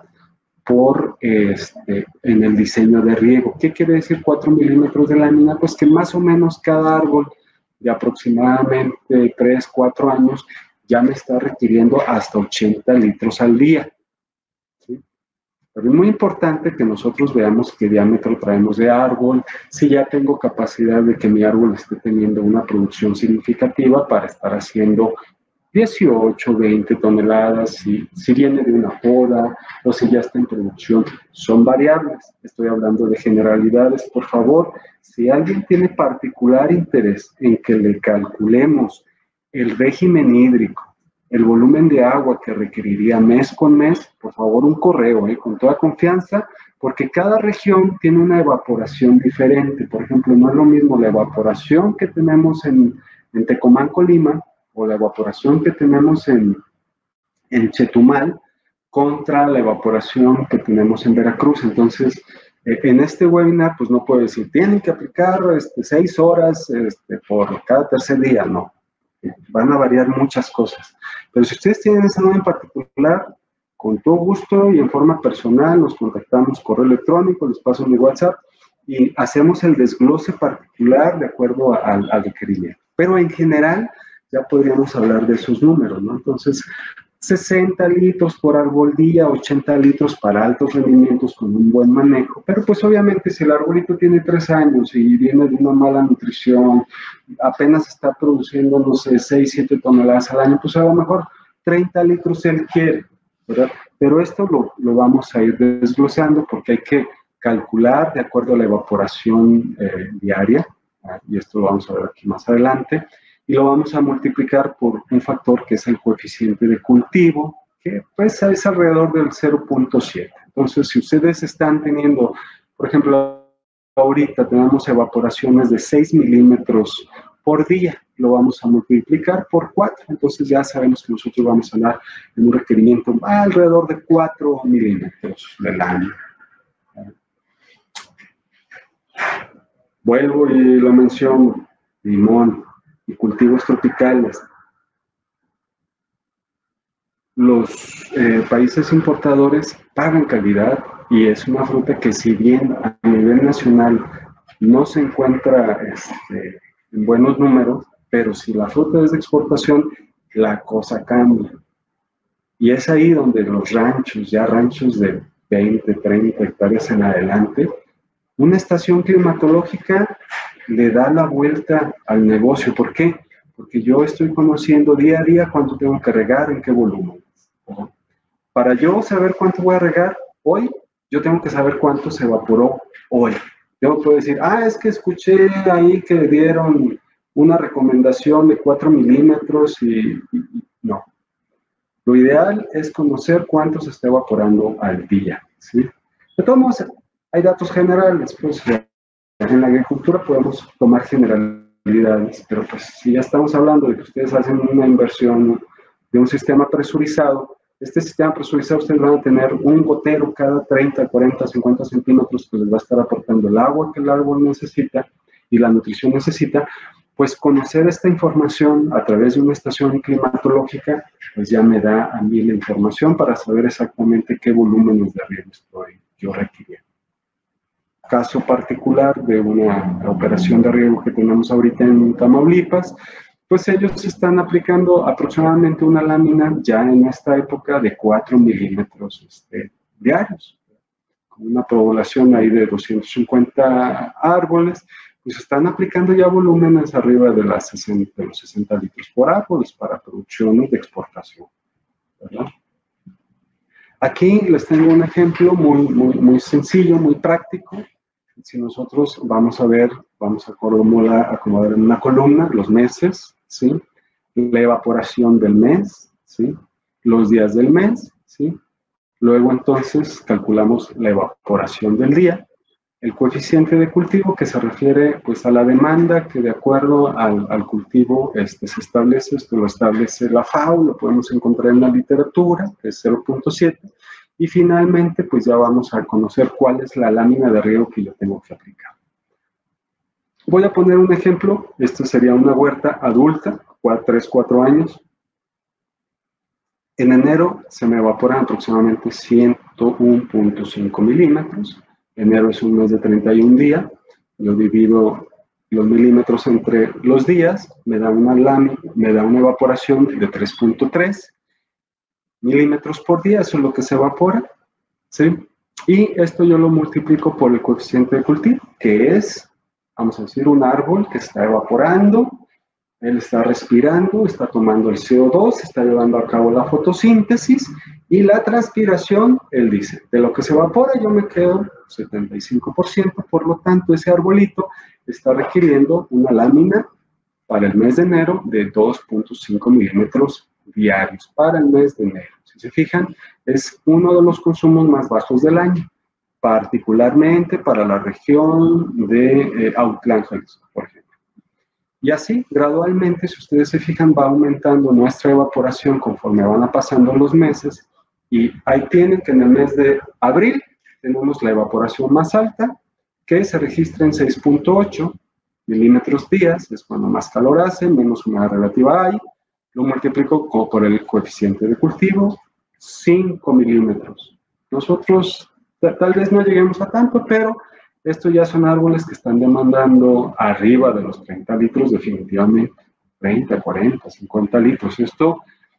Speaker 2: Por este, en el diseño de riego. ¿Qué quiere decir cuatro milímetros de lámina? Pues que más o menos cada árbol de aproximadamente tres, cuatro años ya me está requiriendo hasta ochenta litros al día. ¿Sí? Pero es muy importante que nosotros veamos qué diámetro traemos de árbol, si ya tengo capacidad de que mi árbol esté teniendo una producción significativa para estar haciendo dieciocho, veinte toneladas, si, si viene de una poda o si ya está en producción, son variables. Estoy hablando de generalidades. Por favor, si alguien tiene particular interés en que le calculemos el régimen hídrico, el volumen de agua que requeriría mes con mes, por favor un correo, ¿eh? Con toda confianza, porque cada región tiene una evaporación diferente. Por ejemplo, no es lo mismo la evaporación que tenemos en, en Tecomán, Colima, o la evaporación que tenemos en, en Chetumal contra la evaporación que tenemos en Veracruz. Entonces, eh, en este webinar, pues no puedo decir, tienen que aplicar este, seis horas este, por cada tercer día, no. Van a variar muchas cosas. Pero si ustedes tienen esa duda en particular, con todo gusto y en forma personal, nos contactamos correo electrónico, les paso mi WhatsApp y hacemos el desglose particular de acuerdo al, al requerimiento. Pero en general, ya podríamos hablar de esos números, ¿no? Entonces, sesenta litros por árbol día, ochenta litros para altos rendimientos con un buen manejo. Pero pues obviamente si el arbolito tiene tres años y viene de una mala nutrición, apenas está produciendo, no sé, seis, siete toneladas al año, pues a lo mejor treinta litros él quiere, ¿verdad? Pero esto lo, lo vamos a ir desglosando porque hay que calcular de acuerdo a la evaporación eh, diaria, ¿verdad? Y esto lo vamos a ver aquí más adelante. Y lo vamos a multiplicar por un factor que es el coeficiente de cultivo, que pues es alrededor del cero punto siete. Entonces, si ustedes están teniendo, por ejemplo, ahorita tenemos evaporaciones de seis milímetros por día, lo vamos a multiplicar por cuatro. Entonces ya sabemos que nosotros vamos a dar en un requerimiento alrededor de cuatro milímetros del año. Vuelvo y lo menciono, limón y cultivos tropicales. Los eh, países importadores pagan calidad y es una fruta que si bien a nivel nacional no se encuentra este, en buenos números, pero si la fruta es de exportación, la cosa cambia. Y es ahí donde los ranchos, ya ranchos de veinte, treinta hectáreas en adelante, una estación climatológica le da la vuelta al negocio. ¿Por qué? Porque yo estoy conociendo día a día cuánto tengo que regar, en qué volumen. Para yo saber cuánto voy a regar hoy, yo tengo que saber cuánto se evaporó hoy. Yo puedo decir, ah, es que escuché ahí que dieron una recomendación de cuatro milímetros y, y, y no. Lo ideal es conocer cuánto se está evaporando al día, ¿sí? De todos modos, hay datos generales, pues en la agricultura podemos tomar generalidades, pero pues si ya estamos hablando de que ustedes hacen una inversión de un sistema presurizado, este sistema presurizado ustedes van a tener un gotero cada treinta, cuarenta, cincuenta centímetros que les va a estar aportando el agua que el árbol necesita y la nutrición necesita. Pues conocer esta información a través de una estación climatológica, pues ya me da a mí la información para saber exactamente qué volúmenes de riego estoy yo requiriendo. Caso particular de una operación de riego que tenemos ahorita en Tamaulipas, pues ellos están aplicando aproximadamente una lámina ya en esta época de cuatro milímetros este, diarios, con una población ahí de doscientos cincuenta árboles, pues están aplicando ya volúmenes arriba de, las sesenta, de los sesenta litros por árboles para producciones de exportación, ¿verdad? Aquí les tengo un ejemplo muy, muy, muy sencillo, muy práctico. Si nosotros vamos a ver, vamos a acomodar, acomodar en una columna los meses, ¿sí? la evaporación del mes, ¿sí? Los días del mes, ¿sí? Luego entonces calculamos la evaporación del día, el coeficiente de cultivo que se refiere pues a la demanda que de acuerdo al, al cultivo este, se establece, esto lo establece la FAO, lo podemos encontrar en la literatura, que es cero punto siete, y finalmente pues ya vamos a conocer cuál es la lámina de riego que yo tengo que aplicar. Voy a poner un ejemplo, esto sería una huerta adulta, tres, cuatro años. En enero se me evaporan aproximadamente ciento uno punto cinco milímetros. Enero es un mes de treinta y un días. Yo divido los milímetros entre los días, me da una lámina, me da una evaporación de tres punto tres milímetros por día, eso es lo que se evapora, ¿sí? Y esto yo lo multiplico por el coeficiente de cultivo, que es, vamos a decir, un árbol que está evaporando. Él está respirando, está tomando el C O dos, está llevando a cabo la fotosíntesis y la transpiración, él dice, de lo que se evapora yo me quedo setenta y cinco por ciento, por lo tanto ese arbolito está requiriendo una lámina para el mes de enero de dos punto cinco milímetros diarios para el mes de enero. Si se fijan, es uno de los consumos más bajos del año, particularmente para la región de eh, Autlán, Jalisco, por ejemplo. Y así, gradualmente, si ustedes se fijan, va aumentando nuestra evaporación conforme van pasando los meses. Y ahí tienen que en el mes de abril tenemos la evaporación más alta, que se registra en seis punto ocho milímetros días, es cuando más calor hace, menos humedad relativa hay. Lo multiplico por el coeficiente de cultivo, cinco milímetros. Nosotros tal vez no lleguemos a tanto, pero estos ya son árboles que están demandando arriba de los treinta litros, definitivamente, treinta, cuarenta, cincuenta litros. Esto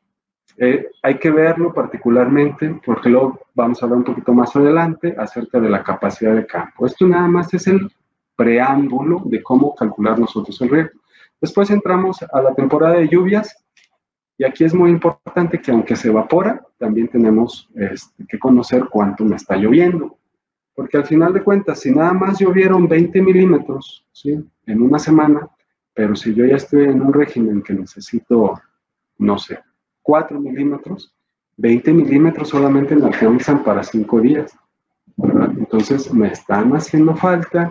Speaker 2: eh, hay que verlo particularmente, porque luego vamos a hablar un poquito más adelante acerca de la capacidad de campo. Esto nada más es el preámbulo de cómo calcular nosotros el riego. Después entramos a la temporada de lluvias, y aquí es muy importante que aunque se evapora, también tenemos este, que conocer cuánto me está lloviendo. Porque al final de cuentas, si nada más llovieron veinte milímetros, ¿sí?, en una semana, pero si yo ya estoy en un régimen que necesito, no sé, cuatro milímetros, veinte milímetros solamente me alcanzan para cinco días, ¿verdad? Entonces me están haciendo falta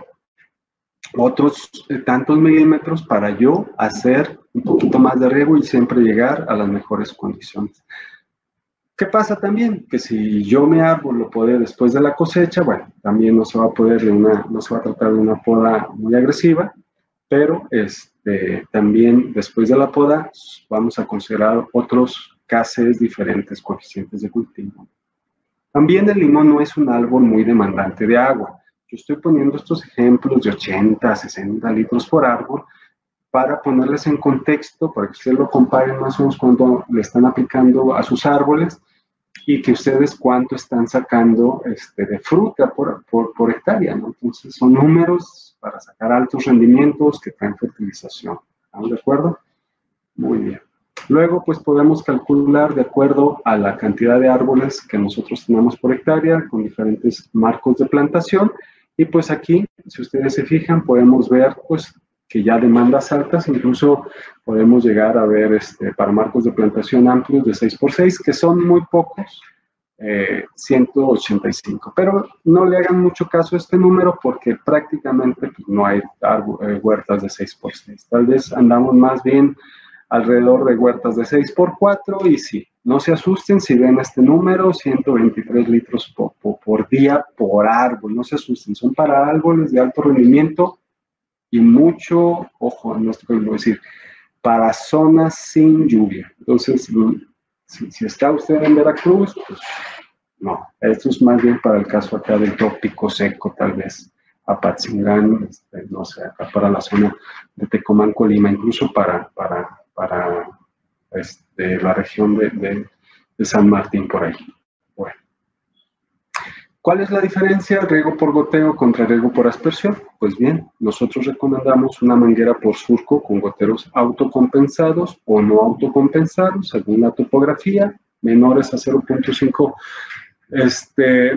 Speaker 2: otros tantos milímetros para yo hacer un poquito más de riego y siempre llegar a las mejores condiciones. ¿Qué pasa también? Que si yo mi árbol lo podé después de la cosecha, bueno, también no se va a poder de una, no se va a tratar de una poda muy agresiva, pero este, también después de la poda vamos a considerar otros cases diferentes, coeficientes de cultivo. También el limón no es un árbol muy demandante de agua. Yo estoy poniendo estos ejemplos de ochenta, sesenta litros por árbol, para ponerles en contexto, para que ustedes lo comparen más o menos cuando le están aplicando a sus árboles y que ustedes cuánto están sacando este, de fruta por, por, por hectárea, ¿no? Entonces son números para sacar altos rendimientos que traen fertilización. ¿Estamos de acuerdo? Muy bien. Luego, pues podemos calcular de acuerdo a la cantidad de árboles que nosotros tenemos por hectárea con diferentes marcos de plantación. Y pues aquí, si ustedes se fijan, podemos ver pues que ya demandas altas, incluso podemos llegar a ver este, para marcos de plantación amplios de seis por seis, que son muy pocos, eh, ciento ochenta y cinco. Pero no le hagan mucho caso a este número porque prácticamente pues, no hay eh, huertas de seis por seis. Tal vez andamos más bien alrededor de huertas de seis por cuatro y sí, no se asusten si ven este número, ciento veintitrés litros por, por, por día por árbol, no se asusten, son para árboles de alto rendimiento y mucho, ojo, no estoy voy a decir, para zonas sin lluvia. Entonces, si, si está usted en Veracruz, pues no, esto es más bien para el caso acá del trópico seco, tal vez, Apatzingán, este, no sé, acá para la zona de Tecomán, Colima, incluso para, para, para este, la región de, de, de San Martín, por ahí. Bueno. ¿Cuál es la diferencia riego por goteo contra riego por aspersión? Pues bien, nosotros recomendamos una manguera por surco con goteros autocompensados o no autocompensados, según la topografía, menores a cero punto cinco este,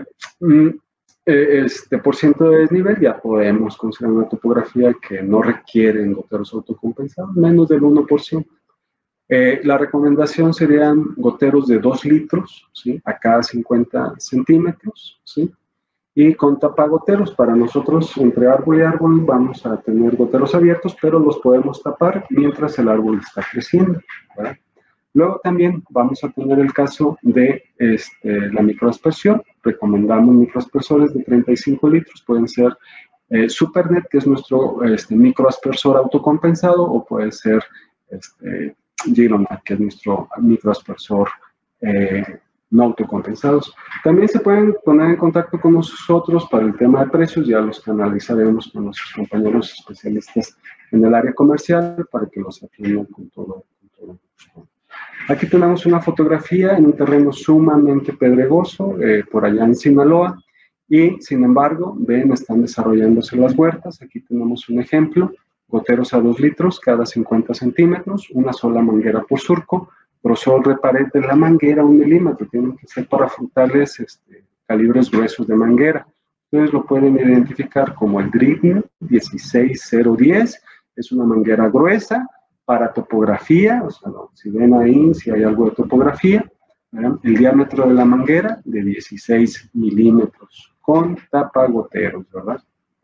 Speaker 2: este, por ciento de desnivel, ya podemos considerar una topografía que no requiere goteros autocompensados, menos del uno por ciento. Eh, la recomendación serían goteros de dos litros, ¿sí? A cada cincuenta centímetros, ¿sí? Y con tapagoteros. Para nosotros, entre árbol y árbol, vamos a tener goteros abiertos, pero los podemos tapar mientras el árbol está creciendo, ¿verdad? Luego también vamos a tener el caso de este, la microaspersión. Recomendamos microaspersores de treinta y cinco litros, pueden ser eh, Supernet, que es nuestro este, microaspersor autocompensado, o puede ser este, Giromat, que es nuestro microaspersor eh, no autocompensados. También se pueden poner en contacto con nosotros para el tema de precios, ya los canalizaremos con nuestros compañeros especialistas en el área comercial para que los atiendan con todo, con todo gusto. Aquí tenemos una fotografía en un terreno sumamente pedregoso, eh, por allá en Sinaloa, y sin embargo, ven, están desarrollándose las huertas. Aquí tenemos un ejemplo, goteros a dos litros cada cincuenta centímetros, una sola manguera por surco, grosor de pared de la manguera un milímetro, tienen que ser para frutales este, calibres gruesos de manguera. Ustedes lo pueden identificar como el Gripney dieciséis cero diez, es una manguera gruesa para topografía, o sea, no, si ven ahí, si hay algo de topografía, ¿verdad? El diámetro de la manguera de dieciséis milímetros, con tapagoteros, ¿verdad?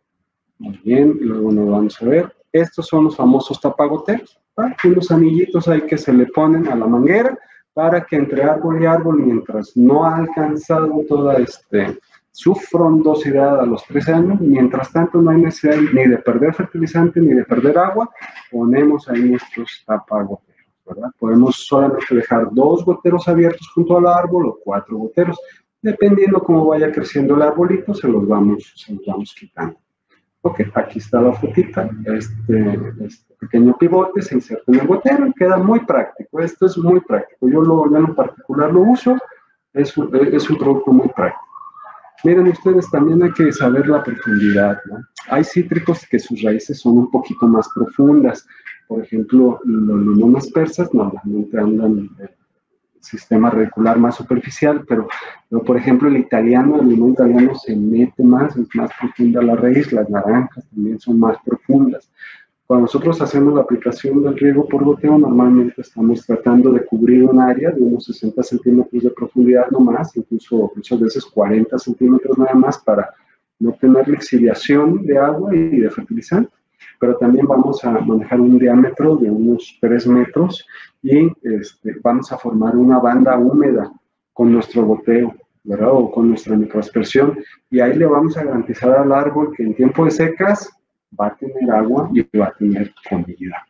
Speaker 2: Muy bien, y luego nos vamos a ver. Estos son los famosos tapagoteros, ¿verdad? Unos anillitos ahí que se le ponen a la manguera para que entre árbol y árbol, mientras no ha alcanzado toda este, su frondosidad a los tres años, mientras tanto no hay necesidad ni de perder fertilizante ni de perder agua, ponemos ahí nuestros tapagoteros, ¿verdad? Podemos solamente dejar dos goteros abiertos junto al árbol o cuatro goteros, dependiendo cómo vaya creciendo el arbolito, se los vamos, se los vamos quitando. Ok, aquí está la fotita, este, este pequeño pivote se inserta en el gotero y queda muy práctico. Esto es muy práctico, yo, lo, yo en particular lo uso, es, es un producto muy práctico. Miren ustedes, también hay que saber la profundidad, ¿no? Hay cítricos que sus raíces son un poquito más profundas. Por ejemplo, los limones persas normalmente andan en el sistema radicular más superficial, pero, pero por ejemplo el italiano, el limón italiano se mete más, es más profunda la raíz. Las naranjas también son más profundas. Cuando nosotros hacemos la aplicación del riego por goteo, normalmente estamos tratando de cubrir un área de unos sesenta centímetros de profundidad no más, incluso muchas veces cuarenta centímetros nada más, para no tener lixiviación de agua y de fertilizante. Pero también vamos a manejar un diámetro de unos tres metros y este, vamos a formar una banda húmeda con nuestro goteo, ¿verdad? O con nuestra microaspersión, y ahí le vamos a garantizar al árbol que en tiempo de secas va a tener agua y va a tener comida.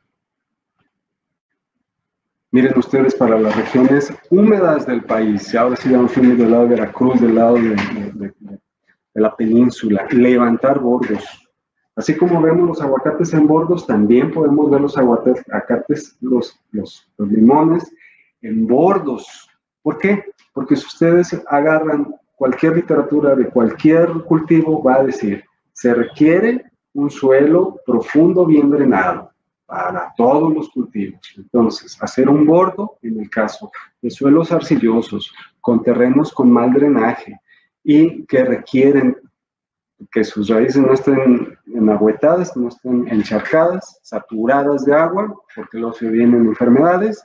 Speaker 2: Miren ustedes, para las regiones húmedas del país, y ahora sí vamos a ir del lado de Veracruz, del lado de, de, de, de la península, levantar bordos. Así como vemos los aguacates en bordos, también podemos ver los aguacates, los, los, los limones en bordos. ¿Por qué? Porque si ustedes agarran cualquier literatura de cualquier cultivo, va a decir, se requiere un suelo profundo, bien drenado, para todos los cultivos. Entonces, hacer un bordo, en el caso de suelos arcillosos, con terrenos con mal drenaje y que requieren que sus raíces no estén enagüetadas, no estén encharcadas, saturadas de agua, porque luego se vienen enfermedades,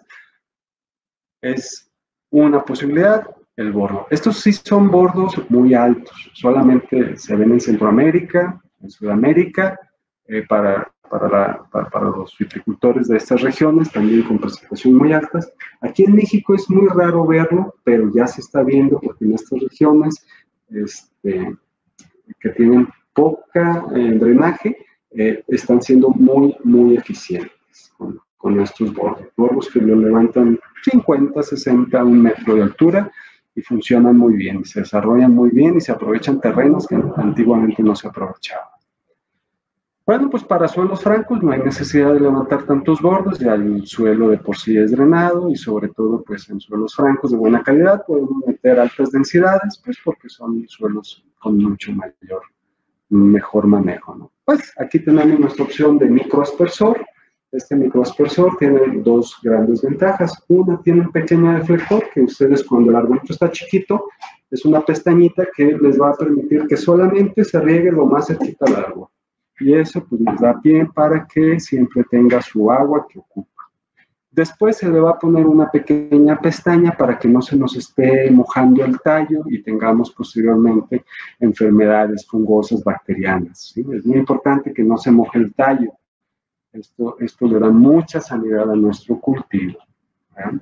Speaker 2: es una posibilidad el bordo. Estos sí son bordos muy altos, solamente se ven en Centroamérica, en Sudamérica, eh, para, para, la, para, para los viticultores de estas regiones, también con precipitación muy altas. Aquí en México es muy raro verlo, pero ya se está viendo porque en estas regiones este, que tienen poca eh, drenaje, eh, están siendo muy, muy eficientes con, con estos bordos. Bordos que lo levantan cincuenta, sesenta, un metro de altura y funcionan muy bien, se desarrollan muy bien y se aprovechan terrenos que antiguamente no se aprovechaban. Bueno, pues para suelos francos no hay necesidad de levantar tantos bordos, ya el suelo de por sí es drenado y sobre todo pues en suelos francos de buena calidad podemos meter altas densidades, pues porque son suelos con mucho mayor, mejor manejo, ¿no? Pues aquí tenemos nuestra opción de microaspersor. Este microaspersor tiene dos grandes ventajas. Una, tiene un pequeño deflector que ustedes cuando el arbolito está chiquito, es una pestañita que les va a permitir que solamente se riegue lo más cerquita al árbol. Y eso pues nos da pie para que siempre tenga su agua que ocupa. Después se le va a poner una pequeña pestaña para que no se nos esté mojando el tallo y tengamos posteriormente enfermedades fungosas, bacterianas, ¿sí? Es muy importante que no se moje el tallo. Esto, esto le da mucha sanidad a nuestro cultivo, ¿verdad?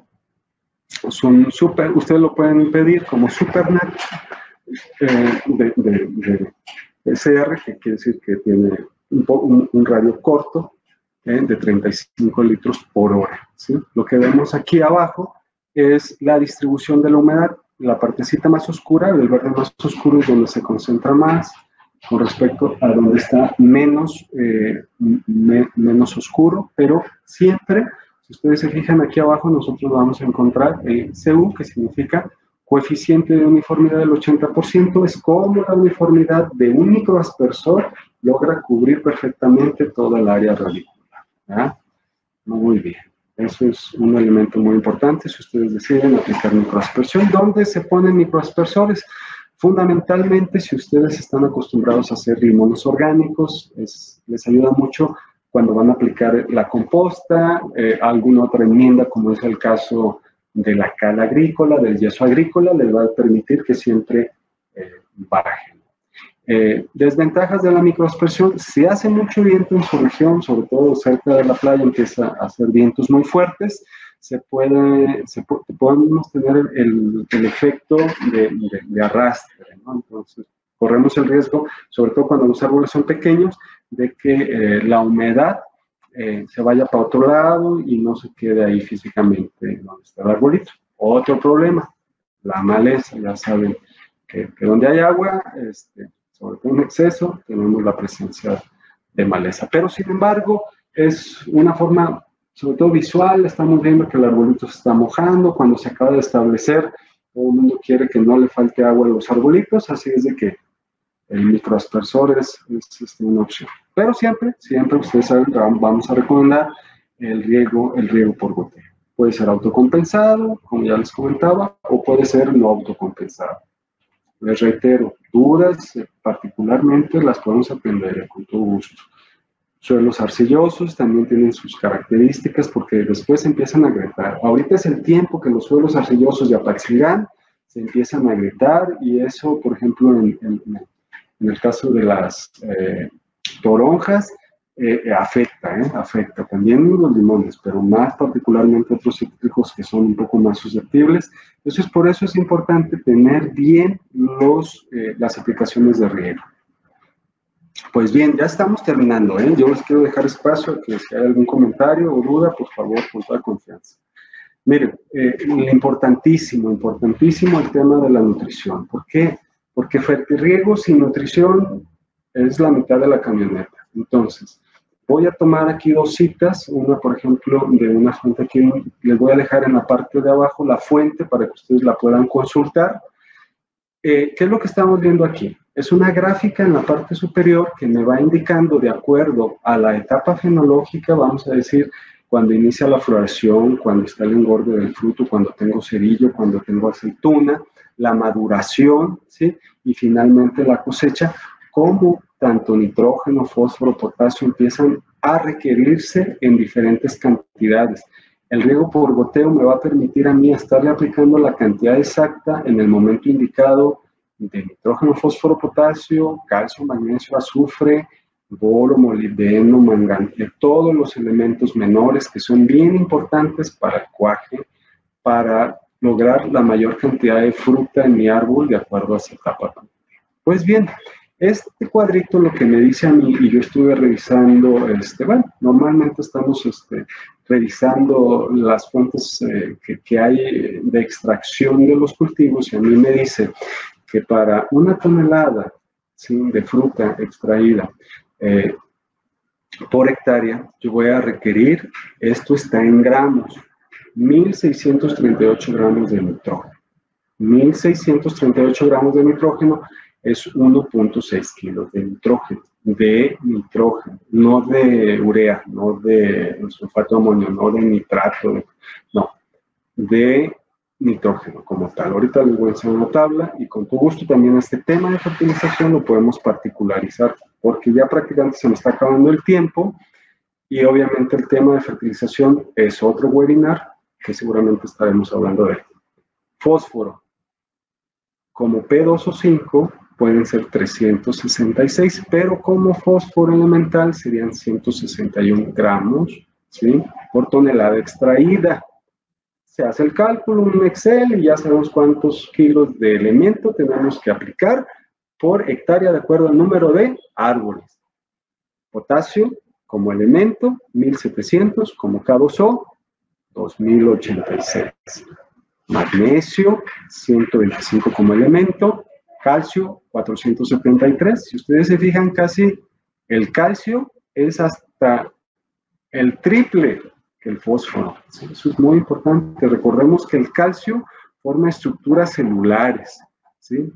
Speaker 2: Es un super, ustedes lo pueden pedir como SuperNat eh, de, de, de S R, que quiere decir que tiene un, un, un radio corto, eh, de treinta y cinco litros por hora, ¿sí? Lo que vemos aquí abajo es la distribución de la humedad. La partecita más oscura, el verde más oscuro, es donde se concentra más, con respecto a donde está menos, eh, me, menos oscuro, pero siempre, si ustedes se fijan aquí abajo, nosotros vamos a encontrar el C U, que significa coeficiente de uniformidad del ochenta por ciento, es como la uniformidad de un microaspersor logra cubrir perfectamente toda el área radicular, ¿verdad? Muy bien, eso es un elemento muy importante si ustedes deciden aplicar microaspersión. ¿Dónde se ponen microaspersores? Fundamentalmente, si ustedes están acostumbrados a hacer limones orgánicos, es, les ayuda mucho cuando van a aplicar la composta, eh, alguna otra enmienda, como es el caso de la cal agrícola, del yeso agrícola, les va a permitir que siempre eh, bajen. Eh, desventajas de la microaspersión: si hace mucho viento en su región, sobre todo cerca de la playa, empieza a hacer vientos muy fuertes, se puede, se puede podemos tener el, el efecto de, de, de arrastre, ¿no? Entonces, corremos el riesgo, sobre todo cuando los árboles son pequeños, de que eh, la humedad eh, se vaya para otro lado y no se quede ahí físicamente donde está el arbolito. Otro problema, la maleza. Ya saben que, que donde hay agua, este, sobre todo en exceso, tenemos la presencia de maleza. Pero, sin embargo, es una forma, sobre todo visual. Estamos viendo que el arbolito se está mojando. Cuando se acaba de establecer, todo el mundo quiere que no le falte agua a los arbolitos, así es de que el microaspersor es, es, es una opción. Pero siempre, siempre, ustedes saben que vamos a recomendar el riego, el riego por goteo. Puede ser autocompensado, como ya les comentaba, o puede ser no autocompensado. Les reitero, dudas particularmente las podemos atender con todo gusto. Suelos arcillosos también tienen sus características porque después empiezan a agrietar. Ahorita es el tiempo que los suelos arcillosos de Apaxingán se empiezan a agrietar, y eso, por ejemplo, en, en, en el caso de las eh, toronjas, eh, afecta, eh, afecta también los limones, pero más particularmente otros cítricos que son un poco más susceptibles. Entonces, por eso es importante tener bien los, eh, las aplicaciones de riego. Pues bien, ya estamos terminando, ¿eh? Yo les quiero dejar espacio a que si hay algún comentario o duda, por favor, con toda confianza. Miren, eh, importantísimo, importantísimo el tema de la nutrición. ¿Por qué? Porque fertirriego sin nutrición es la mitad de la camioneta. Entonces, voy a tomar aquí dos citas, una, por ejemplo, de una fuente aquí, les voy a dejar en la parte de abajo la fuente para que ustedes la puedan consultar. Eh, ¿Qué es lo que estamos viendo aquí? Es una gráfica en la parte superior que me va indicando, de acuerdo a la etapa fenológica, vamos a decir, cuando inicia la floración, cuando está el engorde del fruto, cuando tengo cerillo, cuando tengo aceituna, la maduración, ¿sí? Y finalmente la cosecha, cómo tanto nitrógeno, fósforo, potasio empiezan a requerirse en diferentes cantidades. El riego por goteo me va a permitir a mí estarle aplicando la cantidad exacta en el momento indicado de nitrógeno, fósforo, potasio, calcio, magnesio, azufre, boro, molibdeno, manganeso, todos los elementos menores que son bien importantes para el cuaje, para lograr la mayor cantidad de fruta en mi árbol de acuerdo a esa etapa. Pues bien, este cuadrito lo que me dice a mí, y yo estuve revisando, este, bueno, normalmente estamos este, revisando las fuentes eh, que, que hay de extracción de los cultivos, y a mí me dice que para una tonelada, ¿sí?, de fruta extraída eh, por hectárea, yo voy a requerir, esto está en gramos, mil seiscientos treinta y ocho gramos de nitrógeno. mil seiscientos treinta y ocho gramos de nitrógeno es uno punto seis kilos de nitrógeno, de nitrógeno, no de urea, no de sulfato de amonio, no de nitrato, no, de nitrógeno como tal. Ahorita les voy a enseñar una tabla, y con tu gusto también este tema de fertilización lo podemos particularizar, porque ya prácticamente se me está acabando el tiempo. Y obviamente el tema de fertilización es otro webinar que seguramente estaremos hablando de él. Fósforo, como P dos O cinco, pueden ser trescientos sesenta y seis, pero como fósforo elemental serían ciento sesenta y uno gramos, ¿sí?, por tonelada extraída. Se hace el cálculo en un Excel y ya sabemos cuántos kilos de elemento tenemos que aplicar por hectárea de acuerdo al número de árboles. Potasio como elemento, mil setecientos, como K dos O, dos mil ochenta y seis. Magnesio, ciento veinticinco como elemento. Calcio, cuatrocientos setenta y tres. Si ustedes se fijan, casi el calcio es hasta el triple que el fósforo. ¿Sí? Eso es muy importante. Recordemos que el calcio forma estructuras celulares, ¿sí?,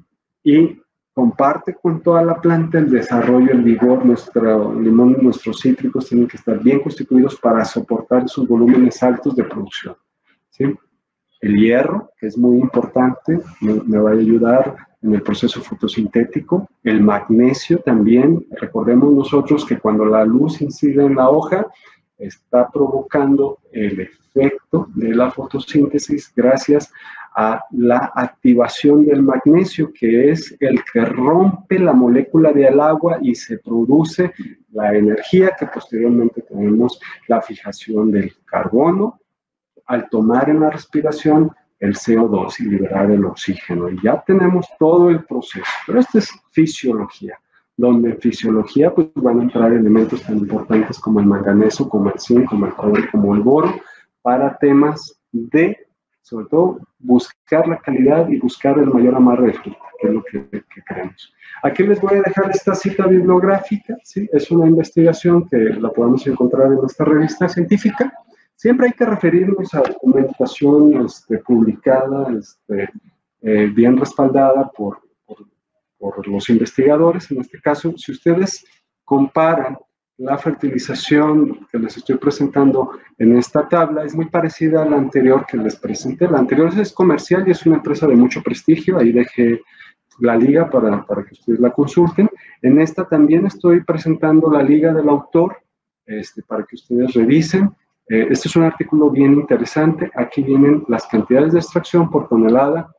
Speaker 2: y comparte con toda la planta el desarrollo, el vigor. Nuestro limón, nuestros cítricos tienen que estar bien constituidos para soportar esos volúmenes altos de producción, ¿sí? El hierro, que es muy importante, me, me va a ayudar en el proceso fotosintético. El magnesio también. Recordemos nosotros que cuando la luz incide en la hoja, está provocando el efecto de la fotosíntesis gracias a la activación del magnesio, que es el que rompe la molécula del agua y se produce la energía que posteriormente tenemos la fijación del carbono al tomar en la respiración el C O dos y liberar el oxígeno. Y ya tenemos todo el proceso. Pero esto es fisiología, donde en fisiología pues, van a entrar elementos tan importantes como el manganeso, como el zinc, como el cobre, como el boro, para temas de, sobre todo, buscar la calidad y buscar el mayor amarre de fruta, que es lo que, que queremos. Aquí les voy a dejar esta cita bibliográfica, ¿sí? Es una investigación que la podemos encontrar en nuestra revista científica. Siempre hay que referirnos a documentación este, publicada, este, eh, bien respaldada por, por, por los investigadores. En este caso, si ustedes comparan la fertilización que les estoy presentando en esta tabla, es muy parecida a la anterior que les presenté. La anterior es comercial y es una empresa de mucho prestigio. Ahí dejé la liga para, para que ustedes la consulten. En esta también estoy presentando la liga del autor este, para que ustedes revisen. Eh, este es un artículo bien interesante. Aquí vienen las cantidades de extracción por tonelada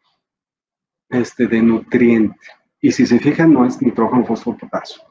Speaker 2: este, de nutriente. Y si se fijan, no es nitrógeno, fósforo, potasio.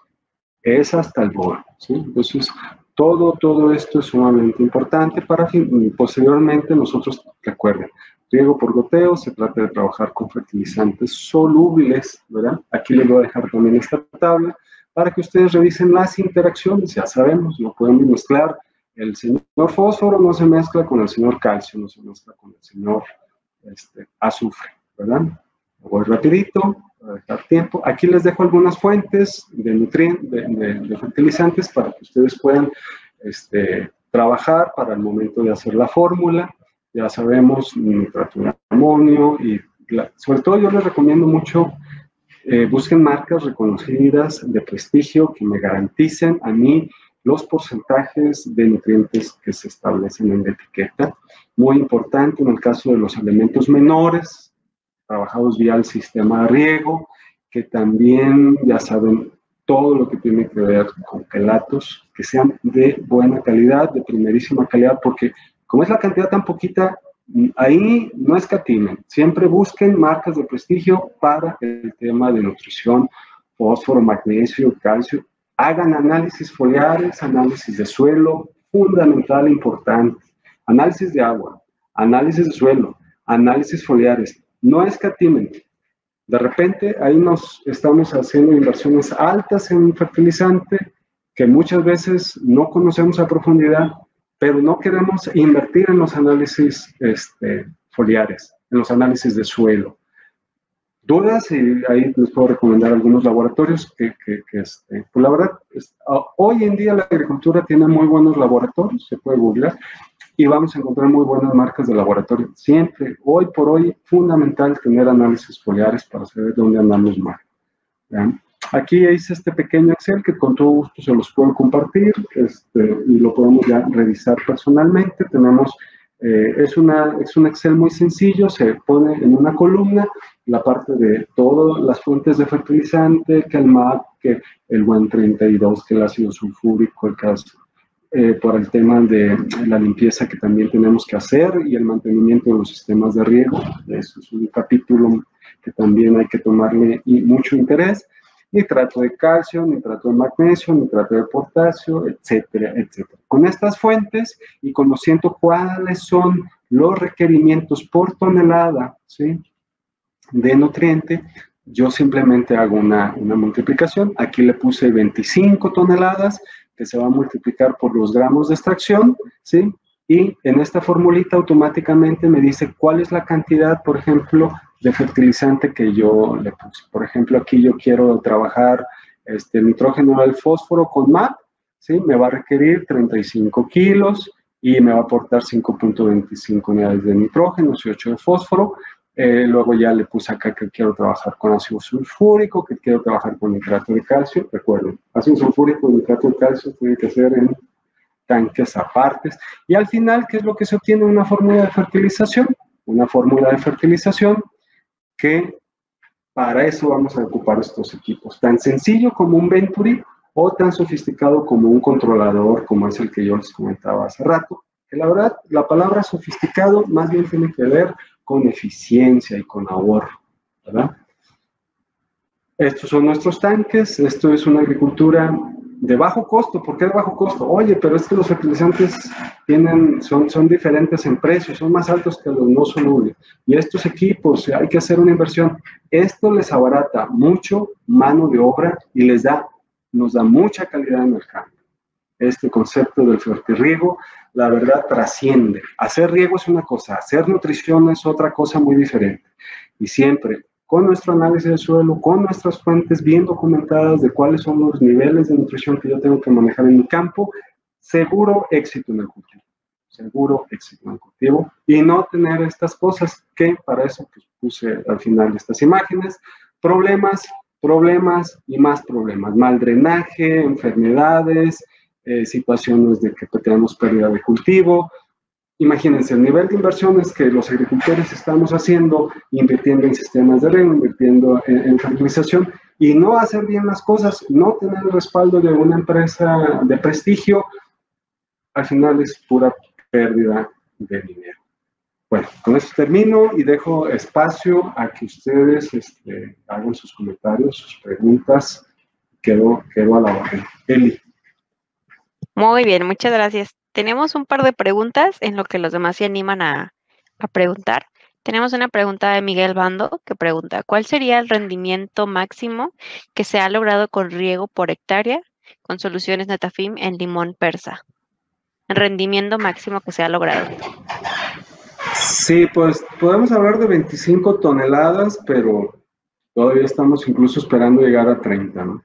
Speaker 2: Es hasta el boro, ¿sí? Entonces, todo, todo esto es sumamente importante para fin, posteriormente nosotros, recuerden, riego por goteo, se trata de trabajar con fertilizantes solubles, ¿verdad? Aquí les voy a dejar también esta tabla para que ustedes revisen las interacciones. Ya sabemos, no podemos mezclar. El señor fósforo no se mezcla con el señor calcio, no se mezcla con el señor este, azufre, ¿verdad? Voy rapidito, para dejar tiempo. Aquí les dejo algunas fuentes de nutrientes, de, de, de fertilizantes para que ustedes puedan este, trabajar para el momento de hacer la fórmula. Ya sabemos, nitrato de amonio y la, sobre todo yo les recomiendo mucho, eh, busquen marcas reconocidas de prestigio que me garanticen a mí los porcentajes de nutrientes que se establecen en la etiqueta. Muy importante en el caso de los elementos menores, trabajados vía el sistema de riego, que también ya saben todo lo que tiene que ver con quelatos, que sean de buena calidad, de primerísima calidad, porque como es la cantidad tan poquita, ahí no escatimen. Siempre busquen marcas de prestigio para el tema de nutrición, fósforo, magnesio, calcio. Hagan análisis foliares, análisis de suelo, fundamental e importante. Análisis de agua, análisis de suelo, análisis foliares. No escatimen. De repente ahí nos estamos haciendo inversiones altas en fertilizante que muchas veces no conocemos a profundidad, pero no queremos invertir en los análisis este, foliares, en los análisis de suelo. Dudas, y ahí les puedo recomendar algunos laboratorios que, que, que este, pues la verdad, es, hoy en día la agricultura tiene muy buenos laboratorios, se puede googlear, y vamos a encontrar muy buenas marcas de laboratorio. Siempre, hoy por hoy, fundamental tener análisis foliares para saber dónde andamos mal. ¿Vean? Aquí hice este pequeño Excel que con todo gusto se los puedo compartir este, y lo podemos ya revisar personalmente. Tenemos, eh, es, una, es un Excel muy sencillo, se pone en una columna la parte de todas las fuentes de fertilizante, que el M A P, que el W A N treinta y dos, que el ácido sulfúrico, el caso. eh, por el tema de la limpieza que también tenemos que hacer y el mantenimiento de los sistemas de riego. Eso es un capítulo que también hay que tomarle mucho interés. Nitrato de calcio, nitrato de magnesio, nitrato de potasio, etcétera, etcétera. Con estas fuentes y conociendo cuáles son los requerimientos por tonelada, ¿sí?, de nutriente, yo simplemente hago una, una multiplicación. Aquí le puse veinticinco toneladas, que se va a multiplicar por los gramos de extracción, ¿sí? Y en esta formulita automáticamente me dice cuál es la cantidad, por ejemplo, de fertilizante que yo le puse. Por ejemplo, aquí yo quiero trabajar este, nitrógeno del fósforo con M A P, ¿sí? Me va a requerir treinta y cinco kilos y me va a aportar cinco punto veinticinco unidades de nitrógeno y ocho de fósforo. Eh, luego ya le puse acá que quiero trabajar con ácido sulfúrico, que quiero trabajar con nitrato de calcio. Recuerden, ácido sulfúrico y nitrato de calcio tiene que ser en tanques apartes. Y al final, ¿qué es lo que se obtiene? Una fórmula de fertilización. Una fórmula de fertilización que para eso vamos a ocupar estos equipos. Tan sencillo como un Venturi o tan sofisticado como un controlador, como es el que yo les comentaba hace rato. Que la verdad, la palabra sofisticado más bien tiene que ver con eficiencia y con ahorro, ¿verdad? Estos son nuestros tanques. Esto es una agricultura de bajo costo. ¿Por qué de bajo costo? Oye, pero es que los fertilizantes tienen, son, son diferentes en precio, son más altos que los no solubles. Y estos equipos, hay que hacer una inversión. Esto les abarata mucho mano de obra y les da, nos da mucha calidad en el campo. Este concepto del fertirriego, la verdad, trasciende. Hacer riego es una cosa, hacer nutrición es otra cosa muy diferente. Y siempre con nuestro análisis del suelo, con nuestras fuentes bien documentadas de cuáles son los niveles de nutrición que yo tengo que manejar en mi campo, seguro éxito en el cultivo. Seguro éxito en el cultivo. Y no tener estas cosas que para eso pues, puse al final estas imágenes. Problemas, problemas y más problemas. Mal drenaje, enfermedades, Eh, situaciones de que tenemos pérdida de cultivo. Imagínense el nivel de inversiones que los agricultores estamos haciendo, invirtiendo en sistemas de riego, invirtiendo en, en fertilización, y no hacer bien las cosas, no tener el respaldo de una empresa de prestigio, al final es pura pérdida de dinero. Bueno, con eso termino y dejo espacio a que ustedes este, hagan sus comentarios, sus preguntas. Quedo, quedo a la orden. Eli.
Speaker 1: Muy bien, muchas gracias. Tenemos un par de preguntas en lo que los demás se animan a, a preguntar. Tenemos una pregunta de Miguel Bando que pregunta, ¿cuál sería el rendimiento máximo que se ha logrado con riego por hectárea con soluciones Netafim en limón persa? El rendimiento máximo que se ha logrado.
Speaker 2: Sí, pues podemos hablar de veinticinco toneladas, pero todavía estamos incluso esperando llegar a treinta, ¿no?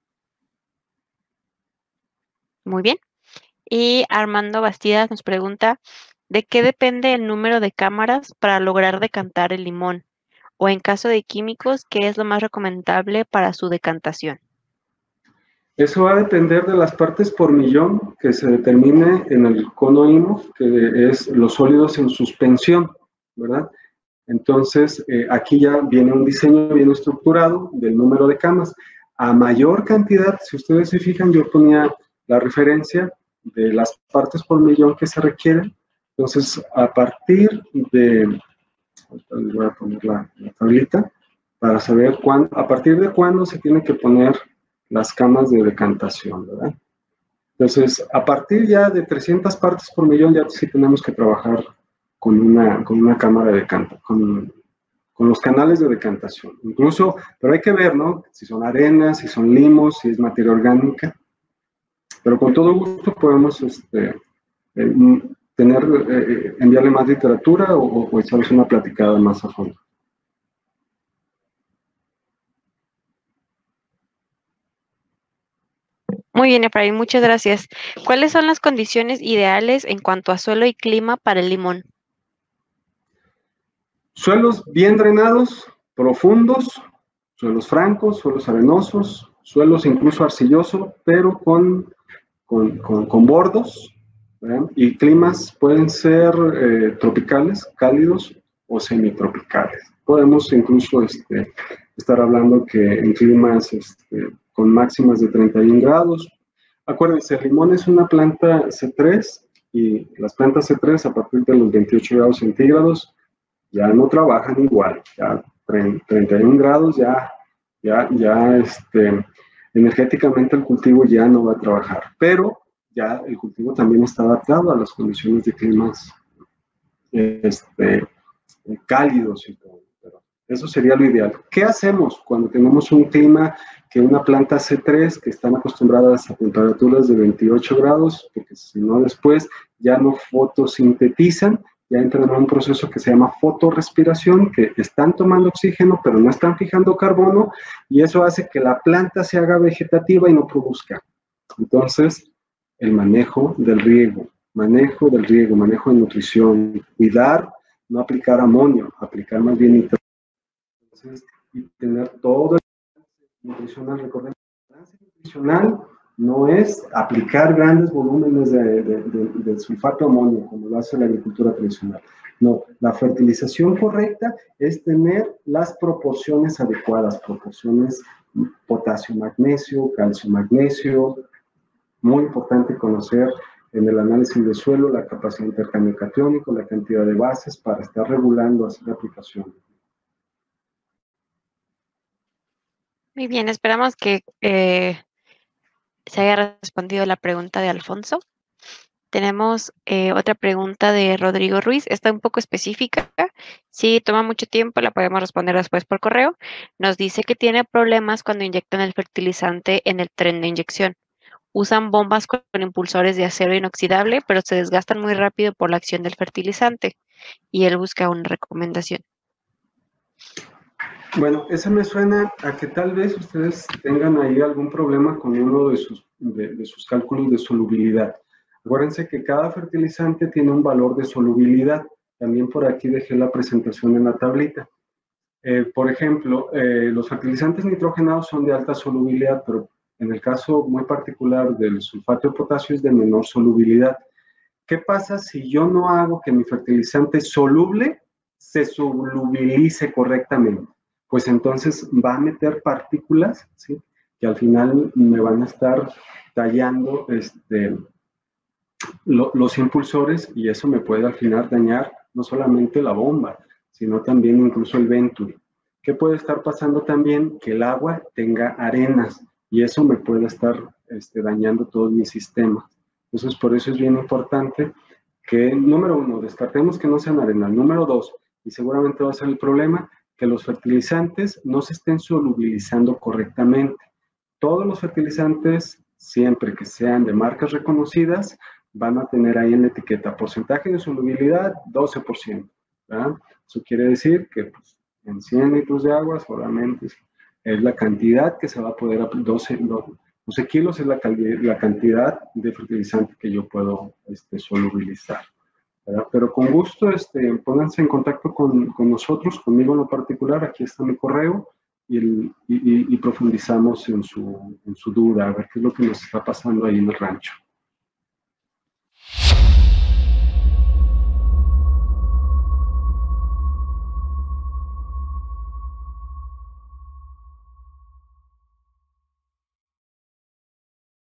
Speaker 1: Muy bien. Y Armando Bastidas nos pregunta, ¿de qué depende el número de cámaras para lograr decantar el limón? O en caso de químicos, ¿qué es lo más recomendable para su decantación?
Speaker 2: Eso va a depender de las partes por millón que se determine en el cono I M O F, que es los sólidos en suspensión, ¿verdad? Entonces, eh, aquí ya viene un diseño bien estructurado del número de camas. A mayor cantidad, si ustedes se fijan, yo ponía la referencia de las partes por millón que se requieren. Entonces, a partir de, les voy a poner la, la tablita para saber cuándo, a partir de cuándo se tiene que poner las camas de decantación, ¿verdad? Entonces, a partir ya de trescientas partes por millón, ya sí tenemos que trabajar con una, con una cámara de decantación, con, con los canales de decantación. Incluso, pero hay que ver, ¿no? Si son arenas, si son limos, si es materia orgánica. Pero con todo gusto podemos este, eh, tener, eh, enviarle más literatura o, o echarles una platicada más a fondo.
Speaker 1: Muy bien, Efraín, muchas gracias. ¿Cuáles son las condiciones ideales en cuanto a suelo y clima para el limón?
Speaker 2: Suelos bien drenados, profundos, suelos francos, suelos arenosos, suelos incluso arcillosos, pero con, con, con, con bordos, ¿verdad? Y climas pueden ser eh, tropicales, cálidos o semitropicales. Podemos incluso este, estar hablando que en climas este, con máximas de treinta y un grados, Acuérdense, el limón es una planta C tres y las plantas C tres a partir de los veintiocho grados centígrados ya no trabajan igual, ya treinta y uno grados ya, ya, ya este, energéticamente el cultivo ya no va a trabajar, pero ya el cultivo también está adaptado a las condiciones de climas este, cálidos y todo. Pero eso sería lo ideal. ¿Qué hacemos cuando tenemos un clima que una planta C tres que están acostumbradas a temperaturas de veintiocho grados, porque si no después ya no fotosintetizan, ya entran en un proceso que se llama fotorrespiración, que están tomando oxígeno, pero no están fijando carbono, y eso hace que la planta se haga vegetativa y no produzca. Entonces, el manejo del riego, manejo del riego, manejo de nutrición, cuidar, no aplicar amonio, aplicar más bien nitrógeno. Entonces, y tener todo el nutricional, recordemos, el balance nutricional no es aplicar grandes volúmenes de, de, de, de sulfato de amonio, como lo hace la agricultura tradicional. No, la fertilización correcta es tener las proporciones adecuadas, proporciones potasio-magnesio, calcio-magnesio. Muy importante conocer en el análisis de suelo la capacidad de intercambio catiónico, la cantidad de bases para estar regulando así la aplicación.
Speaker 1: Muy bien, esperamos que eh, se haya respondido la pregunta de Alfonso. Tenemos eh, otra pregunta de Rodrigo Ruiz. Está un poco específica. Si toma mucho tiempo, la podemos responder después por correo. Nos dice que tiene problemas cuando inyectan el fertilizante en el tren de inyección. Usan bombas con impulsores de acero inoxidable, pero se desgastan muy rápido por la acción del fertilizante. Y él busca una recomendación.
Speaker 2: Bueno, eso me suena a que tal vez ustedes tengan ahí algún problema con uno de sus, de, de sus cálculos de solubilidad. Acuérdense que cada fertilizante tiene un valor de solubilidad. También por aquí dejé la presentación en la tablita. Eh, por ejemplo, eh, los fertilizantes nitrogenados son de alta solubilidad, pero en el caso muy particular del sulfato de potasio es de menor solubilidad. ¿Qué pasa si yo no hago que mi fertilizante soluble se solubilice correctamente? Pues entonces va a meter partículas, ¿sí?, que al final me van a estar tallando este, lo, los impulsores, y eso me puede al final dañar no solamente la bomba, sino también incluso el venturi. ¿Qué puede estar pasando también? Que el agua tenga arenas, y eso me puede estar este, dañando todo mi sistema. Entonces, por eso es bien importante que, número uno, descartemos que no sean arenas. Número dos, y seguramente va a ser el problema, que los fertilizantes no se estén solubilizando correctamente. Todos los fertilizantes, siempre que sean de marcas reconocidas, van a tener ahí en la etiqueta porcentaje de solubilidad doce por ciento. ¿verdad? Eso quiere decir que pues, en cien litros de agua solamente es la cantidad que se va a poder aplicar, doce, doce kilos es la, la cantidad de fertilizante que yo puedo este, solubilizar. ¿verdad? Pero con gusto, este, pónganse en contacto con, con nosotros, conmigo en lo particular, aquí está mi correo, y, el, y, y, y profundizamos en su, en su duda, a ver qué es lo que nos está pasando ahí en el rancho.